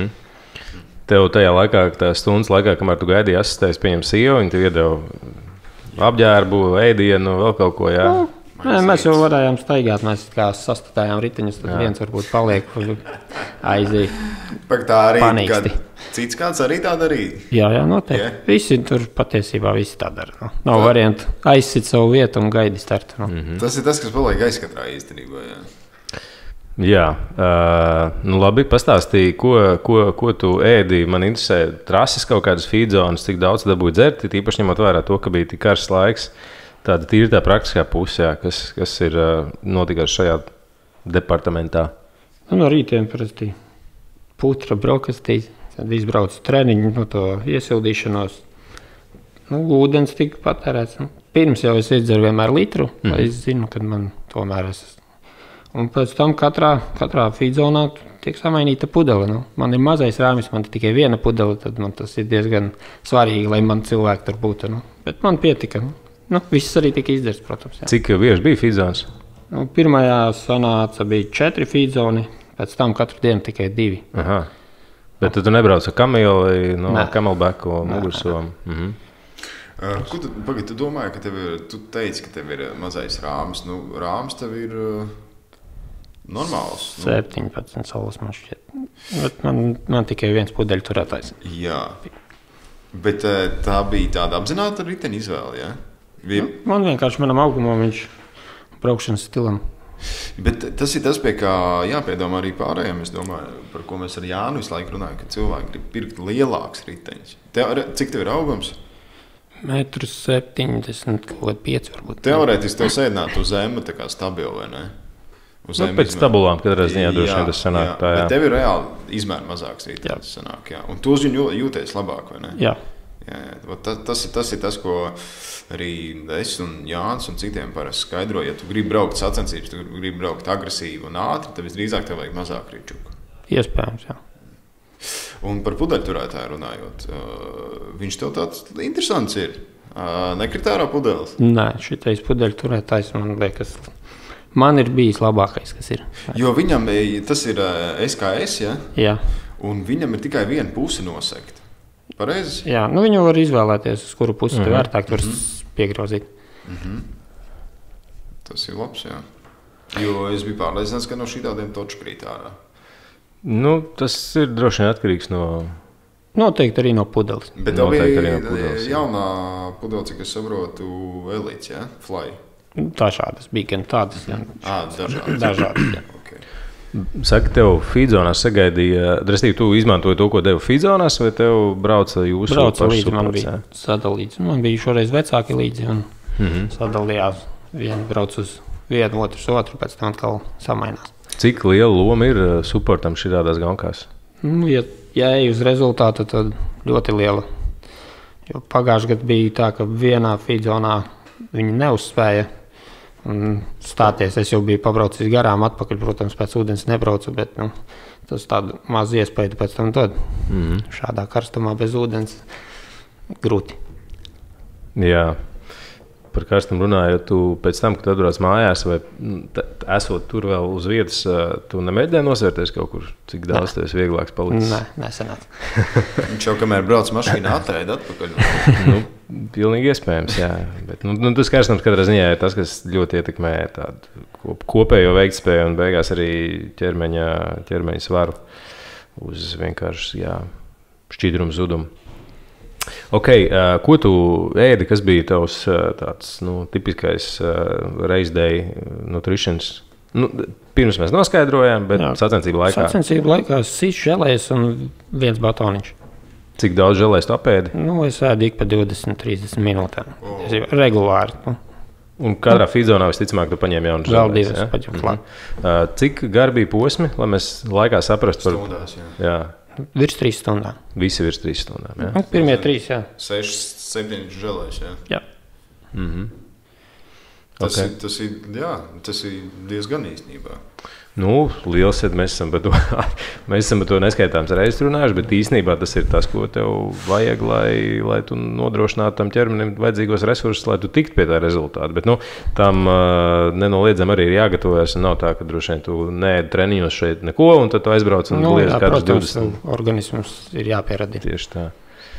B: Tev tajā laikā, tā stundas laikā, kamēr tu gaidīji asistēs, pieņem sievu, viņi tev iedeva apģērbu, ēdienu, vēl kaut ko, jā?
C: Mēs jau varējām staigāt, mēs kā sastatājām riteņus, tad viens varbūt paliek aiziet.
A: Tā arī
C: panīksti.
A: Cits kāds arī tā darīja?
C: Jā, noteikti. Visi tur patiesībā visi tā dara. Nav variantu aizsit savu vietu un gaidi startu.
A: Tas ir tas, kas paliek aizkatrā īstenībā, jā.
B: Jā, labi, pastāstīji, ko tu ēdi. Man interesē trases kaut kādas feedzonas, cik daudz dabūji dzert, īpaši ņemot vērā to, ka bija tik karsts laiks. Tāda tīri tā praktiskā pusē, kas ir notikusi šajā departamentā.
C: No rītiem parasti putra brokastīs, tad izbraucu treniņu, to iesildīšanos. Ūdens tika patērēts. Pirms jau es iedzeru vienmēr litru, lai es zinu, kad man tomēr Un pēc tam katrā feedzonā tiek samainīta pudele. Man ir mazais rāmis, man ir tikai viena pudele, tad man tas ir diezgan svarīgi, lai man cilvēki tur būtu. Bet man pietika. Viss arī tika izdarīts, protams. Jā.
B: Cik bieži bija feedzons?
C: Pirmajā sanāca bija 4 feedzoni, pēc tam katru dienu tikai 2.
B: Aha. Bet tu nebrauc ar kamelu vai kamelbeku mugursomu?
A: Ko tu domāji, ka tu teici, ka tev ir mazais rāmis? Rāmis tev ir normāls.
C: 17 solis man šķiet. Bet man tikai viens pudeļu turētājs.
A: Jā. Bet tā bija tāda apzināta riteni izvēle, jā?
C: Man vienkārši manam augumam viņš braukšanas stilam.
A: Bet tas ir tas, pie kā jāpiedomā arī pārējiem. Es domāju, par ko mēs ar Jānu visu laiku runājam, ka cilvēki grib pirkt lielāks riteņus. Cik tev ir augums?
C: 1,75 varbūt.
A: Teorētiski tev sēdināt uz zemi tā kā stabili, vai ne?
B: Pēc tabulām, kad ziņā droši vien tas sanāk tā, jā.
A: Bet tev ir reāli izmēri mazāks ritenis sanāk, jā. Un tu uz viņu jūties labāk, vai ne?
C: Jā.
A: Tas ir tas, ko arī es un Jānis un citiem parasti skaidro. Ja tu gribi braukt sacensības, tu gribi braukt agresīvi un ātri, tad visdrīzāk tev vajag mazāk ričuku.
C: Iespējams, jā. Nē, šitais pudeļturētājs man liekas, man ir bijis labākais, kas ir.
A: Jo viņam tas ir SKS, ja?
C: Jā.
A: Un viņam ir tikai viena puse nosegta. Pareizi?
C: Jā, nu viņu var izvēlēties, uz kuru pusi tu vērtāk var piegrozīt.
A: Tas ir labs, jā. Jo es biju pārliecināts, ka no šitādiem toču krīt ārā.
B: Nu, tas ir droši vien atkarīgs no...
C: Noteikti arī no pudeles.
A: Bet tev bija jaunā pudele, cik es saprotu, Elīts, jā? Fly.
C: Dažādas bija gan tādas, gan
A: dažādas.
C: Jā.
A: Okay.
B: Saka, tev feedzonās sagaidīja, restīvi, tu izmantoji to, ko deva feedzonās, vai tev brauca jūsu
C: brauca līdzi, man bija sadalīts. Man bija šoreiz vecāki līdzi un sadalījās. Vienu brauc uz vienu, otru, pēc tam atkal samainās.
B: Cik liela loma ir supportam šitādās gaunkās?
C: Nu, ja ej uz rezultātu, tad ļoti liela. Jo pagājušajā gadā bija tā, ka vienā feedzonā viņi neuzspēja stāties. Es jau biju pabraucis garām atpakaļ, protams, pēc ūdens nebraucu, bet tas tādu mazu iespēju pēc tam dod. Šādā karstumā bez ūdens grūti.
B: Jā. Par karstumu runājot, tu pēc tam, kad atbrauc mājās, vai esot tur vēl uz vietas, tu nemēģināji nosvērties kaut kur, cik daudz tev vieglāks palicis?
C: Nē, nesenāc.
A: Viņš jau kamēr brauc mašīnā atēd atpakaļ.
B: Pilnīgi iespējams, jā. Bet, tas karstums katrā ziņā ir tas, kas ļoti ietekmē tādu kopējo veiktspēju un beigās arī ķermeņa svaru uz vienkārši, šķidrumu zudumu. Ko tu ēdi, kas bija tavs tāds tipiskais race-day nutritions? Pirms mēs noskaidrojām, bet sacensību laikā?
C: Sacensību laikā sīks želējs un viens batoniņš.
B: Cik daudz želējs tu apēdi?
C: Es ēdu ik pa 20-30 minūtēm. Regulāri.
B: Un katrā feedzonā visticamāk tu paņēmi jaunu želējs?
C: Vēl divas paņem klāt.
B: Cik gar bija posmi, lai mēs laikā saprastu?
A: Stundās,
B: jā.
C: Virs 3 stundām.
B: Visi virs 3 stundām, jā?
C: Pirmie 3, jā.
A: 6-7 želējs, jā.
C: Jā.
A: Tas ir diezgan īstenībā.
B: Liels, mēs esam par to neskaitāms reizes runājuši, bet īstenībā tas ir tas, ko tev vajag, lai tu nodrošinātu tam ķermenim vajadzīgos resursus, lai tu tiktu pie tā rezultāta. Bet tam nenoliedzami arī ir jāgatavojas, un nav tā, ka droši vien tu neēdi treniņos šeit neko, un tad tu aizbrauc un liec katrs 20.
C: Organisms ir jāpieradina.
B: Tieši tā.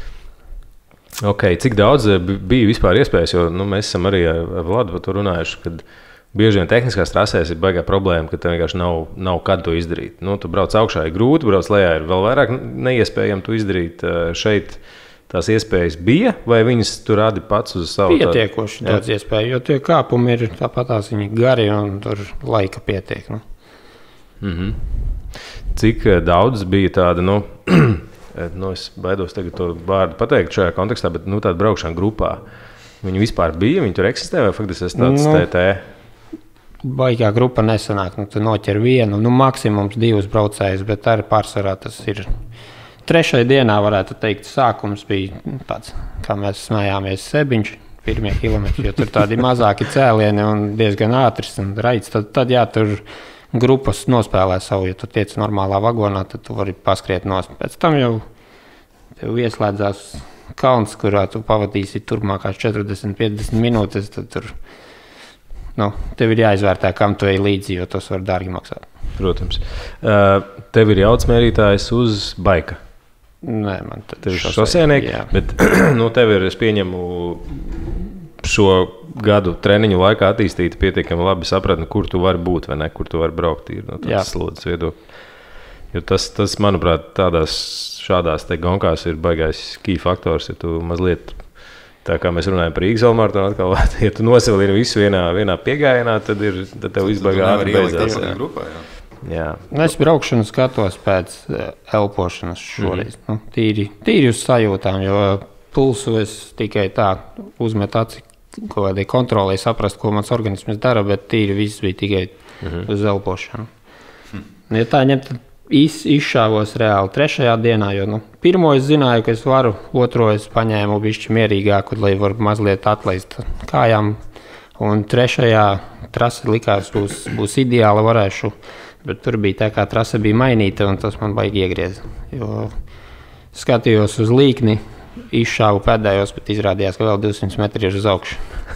B: Cik daudz bija vispār iespējas, jo mēs esam arī ar Vladu par to runājuši, kad bieži vien tehniskās trasēs ir baigā problēma, ka tev vienkārši nav kad to izdarīt. Tu brauc augšā, ir grūti, brauc lejā, ir vēl vairāk neiespējami to izdarīt. Šeit tās iespējas bija, vai viņas tu rādi pats uz savu?
C: Pietiekoši daudz iespēju, jo tie kāpumi ir tāpatās viņi gari un tur laika pietiek.
B: Cik daudz bija tāda, es baidos tagad to vārdu pateikt šajā kontekstā, bet tāda braukšana grupā, viņi vispār bija, viņi tur eksistē, vai faktiski es tāds TT?
C: Baigā grupa nesanāk, tu noķer vienu, maksimums 2 braucējus, bet arī pārsvarā tas ir. 3. dienā, varētu teikt, sākums bija tāds, kā mēs smējāmies, sebiņš, pirmie kilometri, jo tur tādi mazāki cēlieni un diezgan ātrs un raids, tad tur grupas nospēlē savu, ja tu tiec normālā vagonā, tad tu vari paskriet nost. Pēc tam jau tev ieslēdzās kalns, kurā tu pavadīsi turpmākās 40-50 minūtes, tad tur tev ir jāizvērtē, kam tu ej līdzi, jo tas var dārgi maksāt.
B: Protams. Tev ir jaucmērītājs uz baika?
C: Nē, man tad
B: ir šosēnieki, bet tev ir, es pieņemu, šo gadu treniņu laikā attīstīta pietiekami labi sapratni, kur tu vari būt vai ne, kur tu vari braukt. No tādas slodzes viedokļa. Jo tas, manuprāt, šādās te gonkās ir baigais key faktors, ja tu mazliet, tā kā mēs runājam par Rīgas Maratonu atkal, ja tu nosilini visu vienā piegājienā, tad tev izbaigā ātri beidzās. Jā.
C: Es braukšanu skatos pēc elpošanas šoreiz. Tīri uz sajūtām, jo pulsu es tikai tā uzmetu aci, ko kādai kontrolē saprast, ko mans organisms dara, bet tīri viss bija tikai uz elpošanu. Ja tā ņemt, tad izšāvos reāli 3. dienā, jo pirmo es zināju, ka es varu, otro es paņēmu bišķi mierīgāku, lai varu mazliet atlaist kājām, un 3. trase likās būs ideāla, varēšu, bet tur bija tā kā trase bija mainīta, un tas man baigi iegriez, jo skatījos uz līkni, izšāvu pēdējos, bet izrādījās, ka vēl 200 metri ir uz augšu.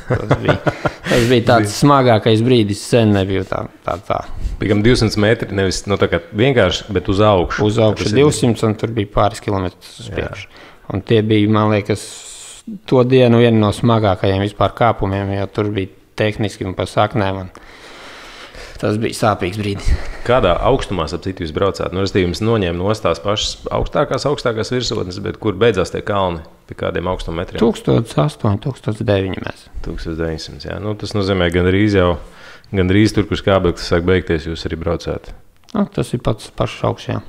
C: Tas bija tāds smagākais brīdis, sen nebija tā.
B: Bija 200 metri, nevis tā kā vienkārši, bet uz augšu.
C: Uz augšu 200, un tur bija pāris kilometrus uz priekšu. Un tie bija, man liekas, to dienu viena no smagākajiem vispār kāpumiem, jo tur bija tehniski un pa saknēm. Tas bija sāpīgs brīdis.
B: Kādā augstumā ap citu jūs braucāt? Restīvi, jums noņēma nost tās pašas augstākās virsotnes, bet kur beidzās tie kalni? Pie kādiem augstuma metriem?
C: 1008, 1009 mēs.
B: 1900, jā. Tas nozīmē gandrīz tur, kur skābeklis sāk beigties, jūs arī braucāt.
C: Tas ir pats pašs augsts, jā.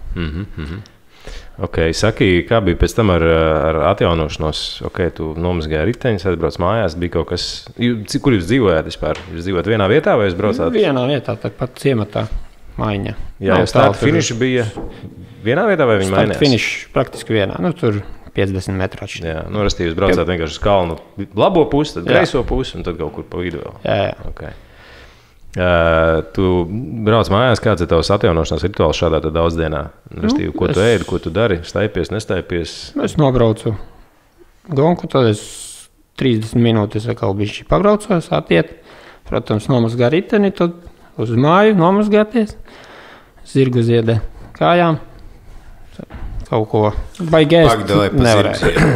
B: Ok, saki, kā bija pēc tam ar atjaunošanos? Ok, tu nomazgāji riteņus, atbrauc mājās, bija kaut kas... Kur jūs dzīvojāt vispār? Jūs dzīvojat vienā vietā vai jūs braucāt?
C: Vienā vietā, tāpat ciematā maiņa.
B: Jā, start finiši bija vienā vietā vai viņi mainījās?
C: Start finiši praktiski vienā, tur 50 metru atšķirība.
B: Jā, restīvi, jūs braucāt vienkārši uz kalnu labo pusi, tad kreiso pusi un tad kaut kur pa vidu vēl.
C: Jā.
B: Okay. Tu brauc mājās, kāds ir tavs atjaunošanās rituāls šādā daudzdienā? Restīvi, ko tu ēdi, ko tu dari? Staipies, nestaipies?
C: Es nobraucu gonku, tad es 30 minūtes atkal bišķi pabraucos, attiet. Protams, nomazgā riteni, tad uz māju nomazgāties. Zirgu ziedē kājām. Kaut ko baigēs nevarēja.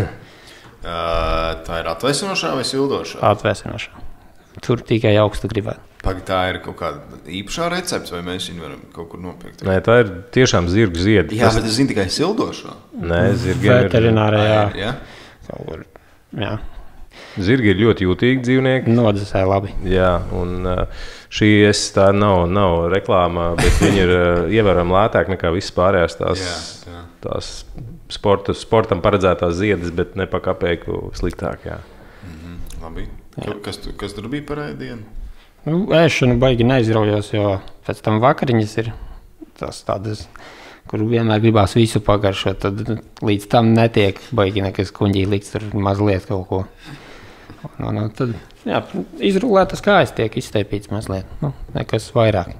A: Tā ir atvēsinošā vai sildošā?
C: Atvēsinošā. Tur tikai augstu gribētu.
A: Tā ir kaut kāda īpašā recepte, vai mēs viņu varam kaut kur nopirkt?
B: Nē, tā ir tiešām zirgu ziedi.
A: Jā, bet es zinu tikai sildošā.
B: Nē, zirgiem ir...
C: Veterinārajā. Jā.
B: Zirgi ir ļoti jūtīgi dzīvnieki.
C: Nodzesē labi.
B: Jā, un tā nav reklāma, bet viņi ir ievērojami lētāk nekā visas pārējās tās sportam paredzētās ziedas, bet ne pa kapeiku sliktāk. Jā.
A: Labi. Kas tur bija par ēdienu?
C: Ēšanu baigi neizraujos, jo pēc tam vakariņas ir tādas, kur vienmēr gribās visu pagaršot, tad līdz tam netiek baigi nekas kuņģī liks, tur mazliet kaut ko. Tad, jā, izrulētas kājas tiek izsteipīts mazliet, nekas vairāk.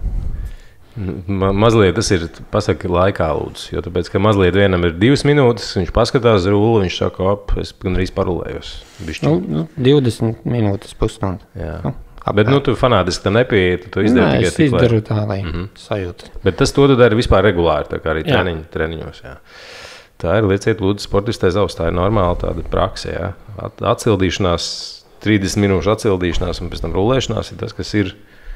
B: Mazliet tas ir, pasaka, laikā lūdzu, jo tāpēc, ka mazliet vienam ir 2 minūtes, viņš paskatās rulli, viņš saka, es gandrīz parulējos.
C: 20 minūtes, pusstundu.
B: Jā. Bet tu fanātiski tam nepieeji, tu izdari tikai
C: tik, lai... Es izdaru tā, lai sajūtu.
B: Bet tas to tu dari vispār regulāri, tā kā arī treniņos, jā. Tā ir, lieciet, lūdzu, sportistē zaust, tā ir normāla tāda prakse, jā. Atsildīšanās, 30 minūšu atsildīšanās un pēc tam rulēšanās ir tas, kas ir,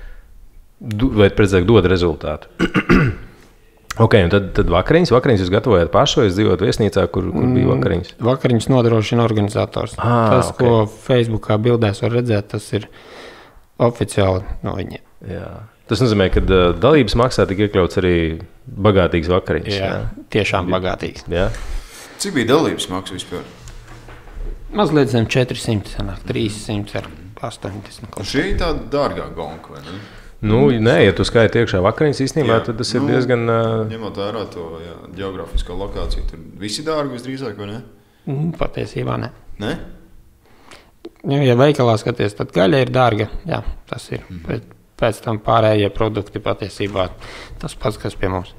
B: vai precīzāk dod rezultātu. Ok, un tad vakariņas jūs gatavojat paši, vai jūs dzīvojat viesnīcā, kur bija vakariņas?
C: Vakariņas nodrošina organizators. Tas, ko Facebookā bildēs var redzēt, tas ir oficiāli no viņiem.
B: Jā. Tas nozīmē, ka dalības maksā tik iekļauts arī bagātīgs vakariņas.
C: Jā, tiešām bagātīgs.
B: Jā.
A: Cik bija dalības maksa vispār?
C: Mazliet zem 400, sanāk, 300 ar 80.
A: Šī ir tāda dārgā gonka, vai ne?
B: Nē, ja tu skaiti iekšā vakariņas īstenībā, tad tas ir diezgan...
A: Ņemot vērā to geogrāfisko lokāciju, tur visi dārgi visdrīzāk, vai ne?
C: Patiesībā ne.
A: Ne?
C: Ja veikalā skaties, tad gaļa ir dārga, jā, tas ir. Bet pēc tam pārējie produkti patiesībā tas pats, kas pie mums.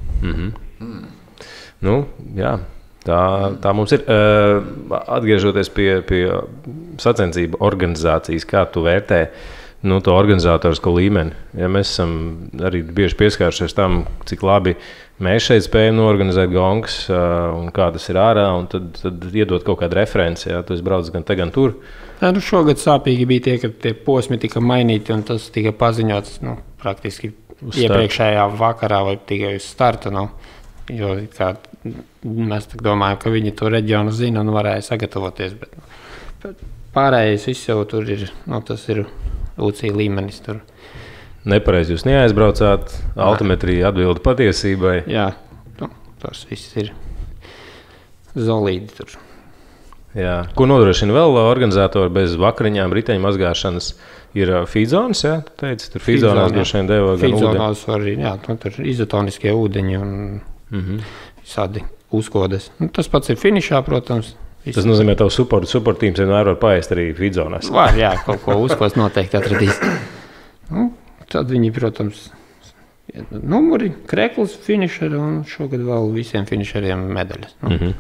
B: Jā, tā mums ir. Atgriežoties pie sacensību organizācijas, kā tu vērtē to organizatorisko līmeni. Ja mēs esam arī bieži pieskārušies tam, cik labi mēs šeit spējam noorganizēt gongas un kā tas ir ārā, un tad iedot kaut kādu referenci. Ja? Tu esi braucis gan te, gan tur.
C: Šogad sāpīgi bija tie, ka tie posmi tika mainīti, un tas tika paziņots praktiski iepriekšējā vakarā vai tikai uz startu. Jo mēs domājam, ka viņi to reģionu zina un varēja sagatavoties. Bet pārējais viss jau tur ir, tas ir UCI līmenis. Tur.
B: Nepareizi jūs neaizbraucāt, altimetrija atbilda patiesībai.
C: Jā, tas viss ir zolīdi tur.
B: Jā. Ko nodrošina vēl organizatori bez vakariņām, riteņu mazgāšanas? Ir feedzonas, ja? Tu teici, tur feedzonās droši vien deva gan ūdeni.
C: Feedzonās arī, jā, tur izotoniskie ūdeņi un visādi uzkodes. Tas pats ir finišā, protams.
B: Tas nozīmē, ka tavs supportīms vienmēr var paēst arī feedzonās.
C: Var, jā, kaut ko uzkost noteikti atradīs. Tad viņi, protams, numuri, krekls, finišeri un šogad vēl visiem finišeriem medaļas.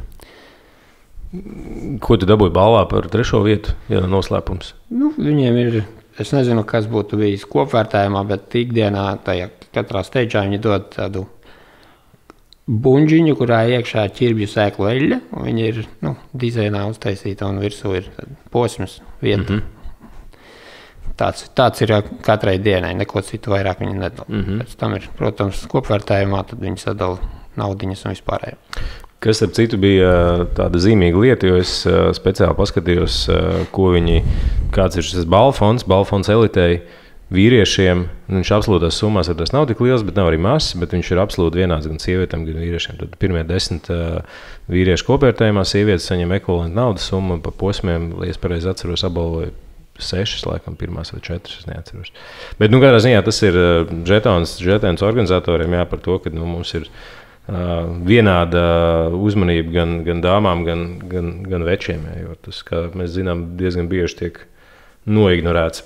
B: Ko tu dabūji balvā par 3. vietu, ja noslēpums?
C: Viņiem ir, es nezinu, kas būtu bijis kopvērtējumā, bet ikdienā tajā katrā steidžā viņi dod tādu buņģiņu, kurā iekšā ķirbju sēklu eļļa, un viņi ir dizainā uztaisīta un virsū ir posms vieta. Tāds ir katrai dienai, neko citu vairāk viņi nedala. Pēc tam ir, protams, kopvērtējumā, tad viņi sadala naudiņas un vispārējo.
B: Kas, ap citu, bija tāda zīmīga lieta, jo es speciāli paskatījos, kāds ir šis balfonds elitei vīriešiem. Viņš absolūtās summās ar tas nav tik liels, bet nav arī mazs, bet viņš ir absolūti vienāds gan sievietēm, gan vīriešiem. Tad pirmie 10 vīriešu kopvērtējumā sievietes saņem ekvivalentu naudas summu pa posmiem, ja es pareizi atceros, apbalvoju 6, laikam, pirmās vai 4, es neatceros. Bet, kādā ziņā tas ir žetons organizatoriem, jā, par to, ka mums ir vienāda uzmanība gan dāmām, gan večiem, jo tas, kā mēs zinām, diezgan bieži tiek noignorēts.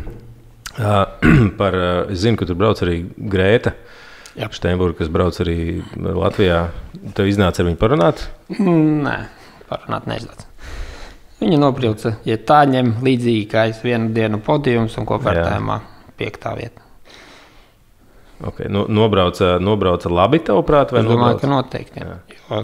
B: Es zinu, ka tur brauc arī Grēta Steinburga, kas brauc arī Latvijā. Tev iznāca ar viņu parunāt?
C: Nē, parunāt neiznāca. Viņa nobrauca, ja tā ņem līdzīgi, kā es vienu dienu podījums un kopvērtējumā 5. vieta.
B: Okay. Nobrauca labi, tavuprāt, vai
C: nobrauca? Es domāju, ka noteikti. Jo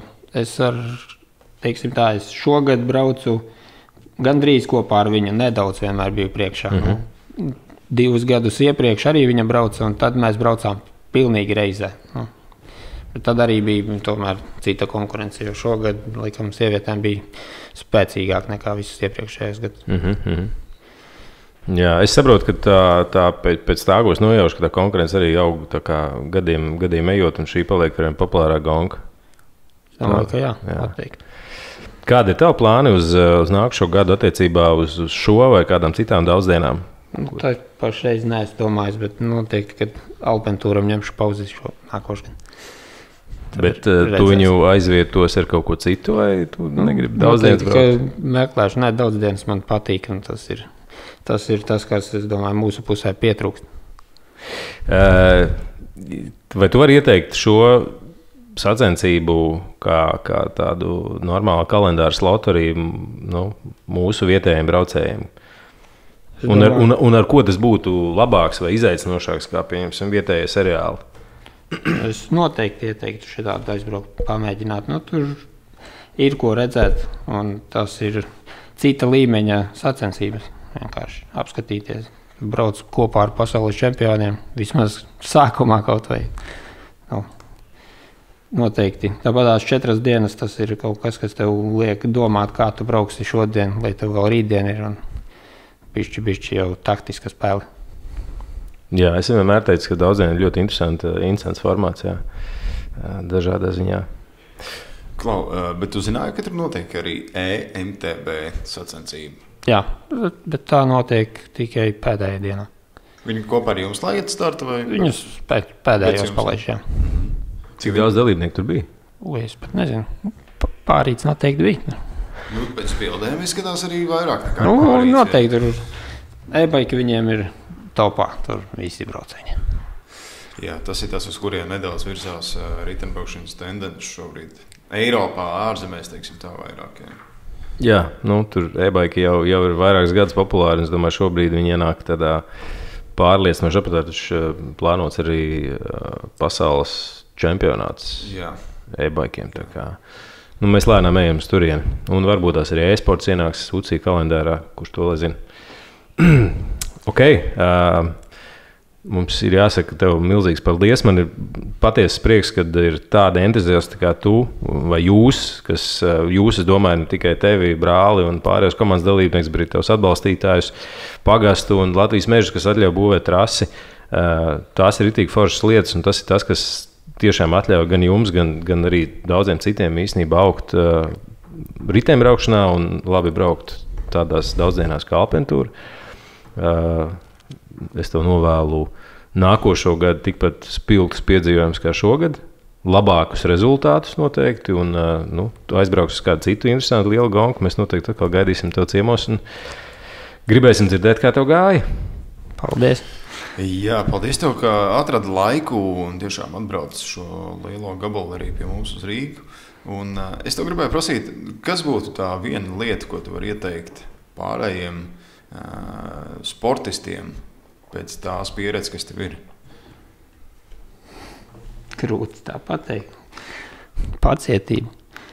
C: es šogad braucu gandrīz kopā ar viņu, nedaudz vienmēr biju priekšā. 2 gadus iepriekš arī viņa brauca, un tad mēs braucām pilnīgi reizē. Bet tad arī bija tomēr cita konkurence, jo šogad, laikam, sievietēm bija spēcīgāk nekā visus iepriekšējos gadus. Jā, es saprotu, ka tā pēc tā, ko es nojaušu, ka tā konkurence arī aug gadiem ejot, un šī paliek vien populārā gonga. Es domāju, ka jā. Noteikti. Kādi ir tavi plāni uz nākušo gadu attiecībā uz šo vai kādām citām daudzdienām? Tā pašreiz neesmu domājis, bet noteikti, kad Alpentūram ņemšu pauzi šo nākošu gadu. Bet tu viņu aizvietos ar kaut ko citu, vai tu negribi daudzdienas braukt? Meklēšu, daudzdienas man patīk, un tas ir tas, kas, es domāju, mūsu pusē pietrūkst. Vai tu vari ieteikt šo sacensību kā tādu normālu kalendāru slotu arī mūsu vietējiem braucējiem? Un ar ko tas būtu labāks vai izaicinošāks kā, pieņemsim, vietējie seriāli? Es noteikti ieteiktu šitādu aizbraukt, pamēģināt. Tur ir ko redzēt, un tas ir cita līmeņa sacensības. Vienkārši apskatīties, brauc kopā ar pasaules čempioniem, vismaz sākumā kaut vai. Noteikti. Tāpēc 4 dienas tas ir kaut kas, kas tev liek domāt, kā tu brauksi šodien, lai tev vēl rītdien ir un bišķi jau taktiska spēle. Jā, es vienmēr teicu, ka daudziem ir ļoti interesants formāts, jā, dažādā ziņā.
A: Klau, bet tu zināji, ka tur notiek arī EMTB sacensība?
C: Jā, bet tā notiek tikai pēdējā dienā.
A: Viņi kopā ar jums laiet startu vai?
C: Viņus pēdējos palaiž, jā.
B: Cik daudz dalībnieku tur bija?
C: Es pat nezinu. Pārīts noteikti bija.
A: Pēc pildēm izskatās arī vairāk nekā pārīts.
C: Noteikti tur e-baiki viņiem ir topā, tur visi brauceņi.
A: Jā, tas ir tas, uz kuriem nedaudz virzās riteņbraukšanas tendences šobrīd. Eiropā, ārzemēs, teiksim tā vairāk, jā.
B: Jā, tur e-bike jau ir vairākas gadus populāri. Es domāju, šobrīd viņi ienāk tādā pārliecinoši apatā. Taču plānots arī pasaules čempionāts e-bikiem. Mēs lēnām ejam uz turieni. Un varbūt tās arī e-sports ienāks UCI kalendārā, kurš to lai zina. Ok. Mums ir jāsaka tev milzīgs paldies. Man ir patiesas prieks, kad ir tādi entuziasti kā tu vai jūs, es domāju, ne tikai tevi, brāli un pārējos komandas dalībnieks, bet arī tavs atbalstītājus, pagastu un Latvijas mežus, kas atļauj būvēt trasi. Tās ir ritīgi foršas lietas, un tas ir tas, kas tiešām atļauj gan jums, gan arī daudziem citiem īstenībā augt ritēmbraukšanā un labi braukt tādās daudzdienās kā Alpentūra. Es tev novēlu nākošo gadu tikpat spilgtus piedzīvojumus kā šogad, labākus rezultātus noteikti, un tu aizbrauks uz kādu citu interesantu lielu gonku. Mēs noteikti atkal gaidīsim tev ciemos un gribēsim dzirdēt, kā tev gāja.
C: Paldies!
A: Jā, paldies tev, ka atradi laiku un tiešām atbrauc šo lielo gabalu arī pie mums uz Rīgu. Un es tev gribēju prasīt, kas būtu tā viena lieta, ko tu vari ieteikt pārējiem sportistiem pēc tās pieredzes, kas tev ir?
C: Grūti tā pateikt. Pacietība.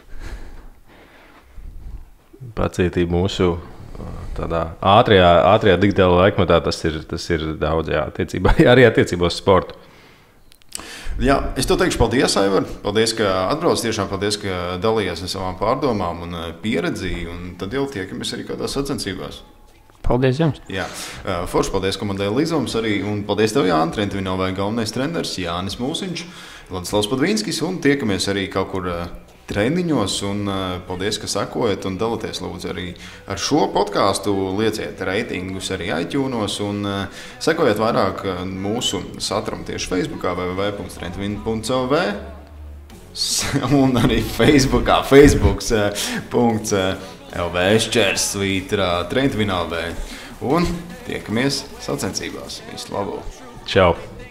B: Pacietība mūsu tādā ātrajā digitālā laikmetā, tas ir daudz, arī attiecībā uz sportu.
A: Jā, es tev teikšu paldies, Aivar. Paldies, ka atbrauc. Tiešām paldies, ka dalījies ar savām pārdomām un pieredzi. Un tad jau tiekamies arī kādās sacensībās.
C: Paldies jums!
A: Jā, forši paldies komandai Līzums arī, un paldies tev, Jāni, Trentvinovai galvenais treneris Jānis Mūsiņš, Ladislavs Padvīnskis, un tiekamies arī kaut kur treniņos, un paldies, ka sekojat un dalāties lūdzu arī ar šo podcastu, lieciet reitingus arī iTunes, un sekojiet vairāk mūsu saturam tieši Facebookā www.trentvin.lv un arī Facebookā facebook.lv/Trentvin.lv un tiekamies sacensībās. Visu labu!
B: Čau!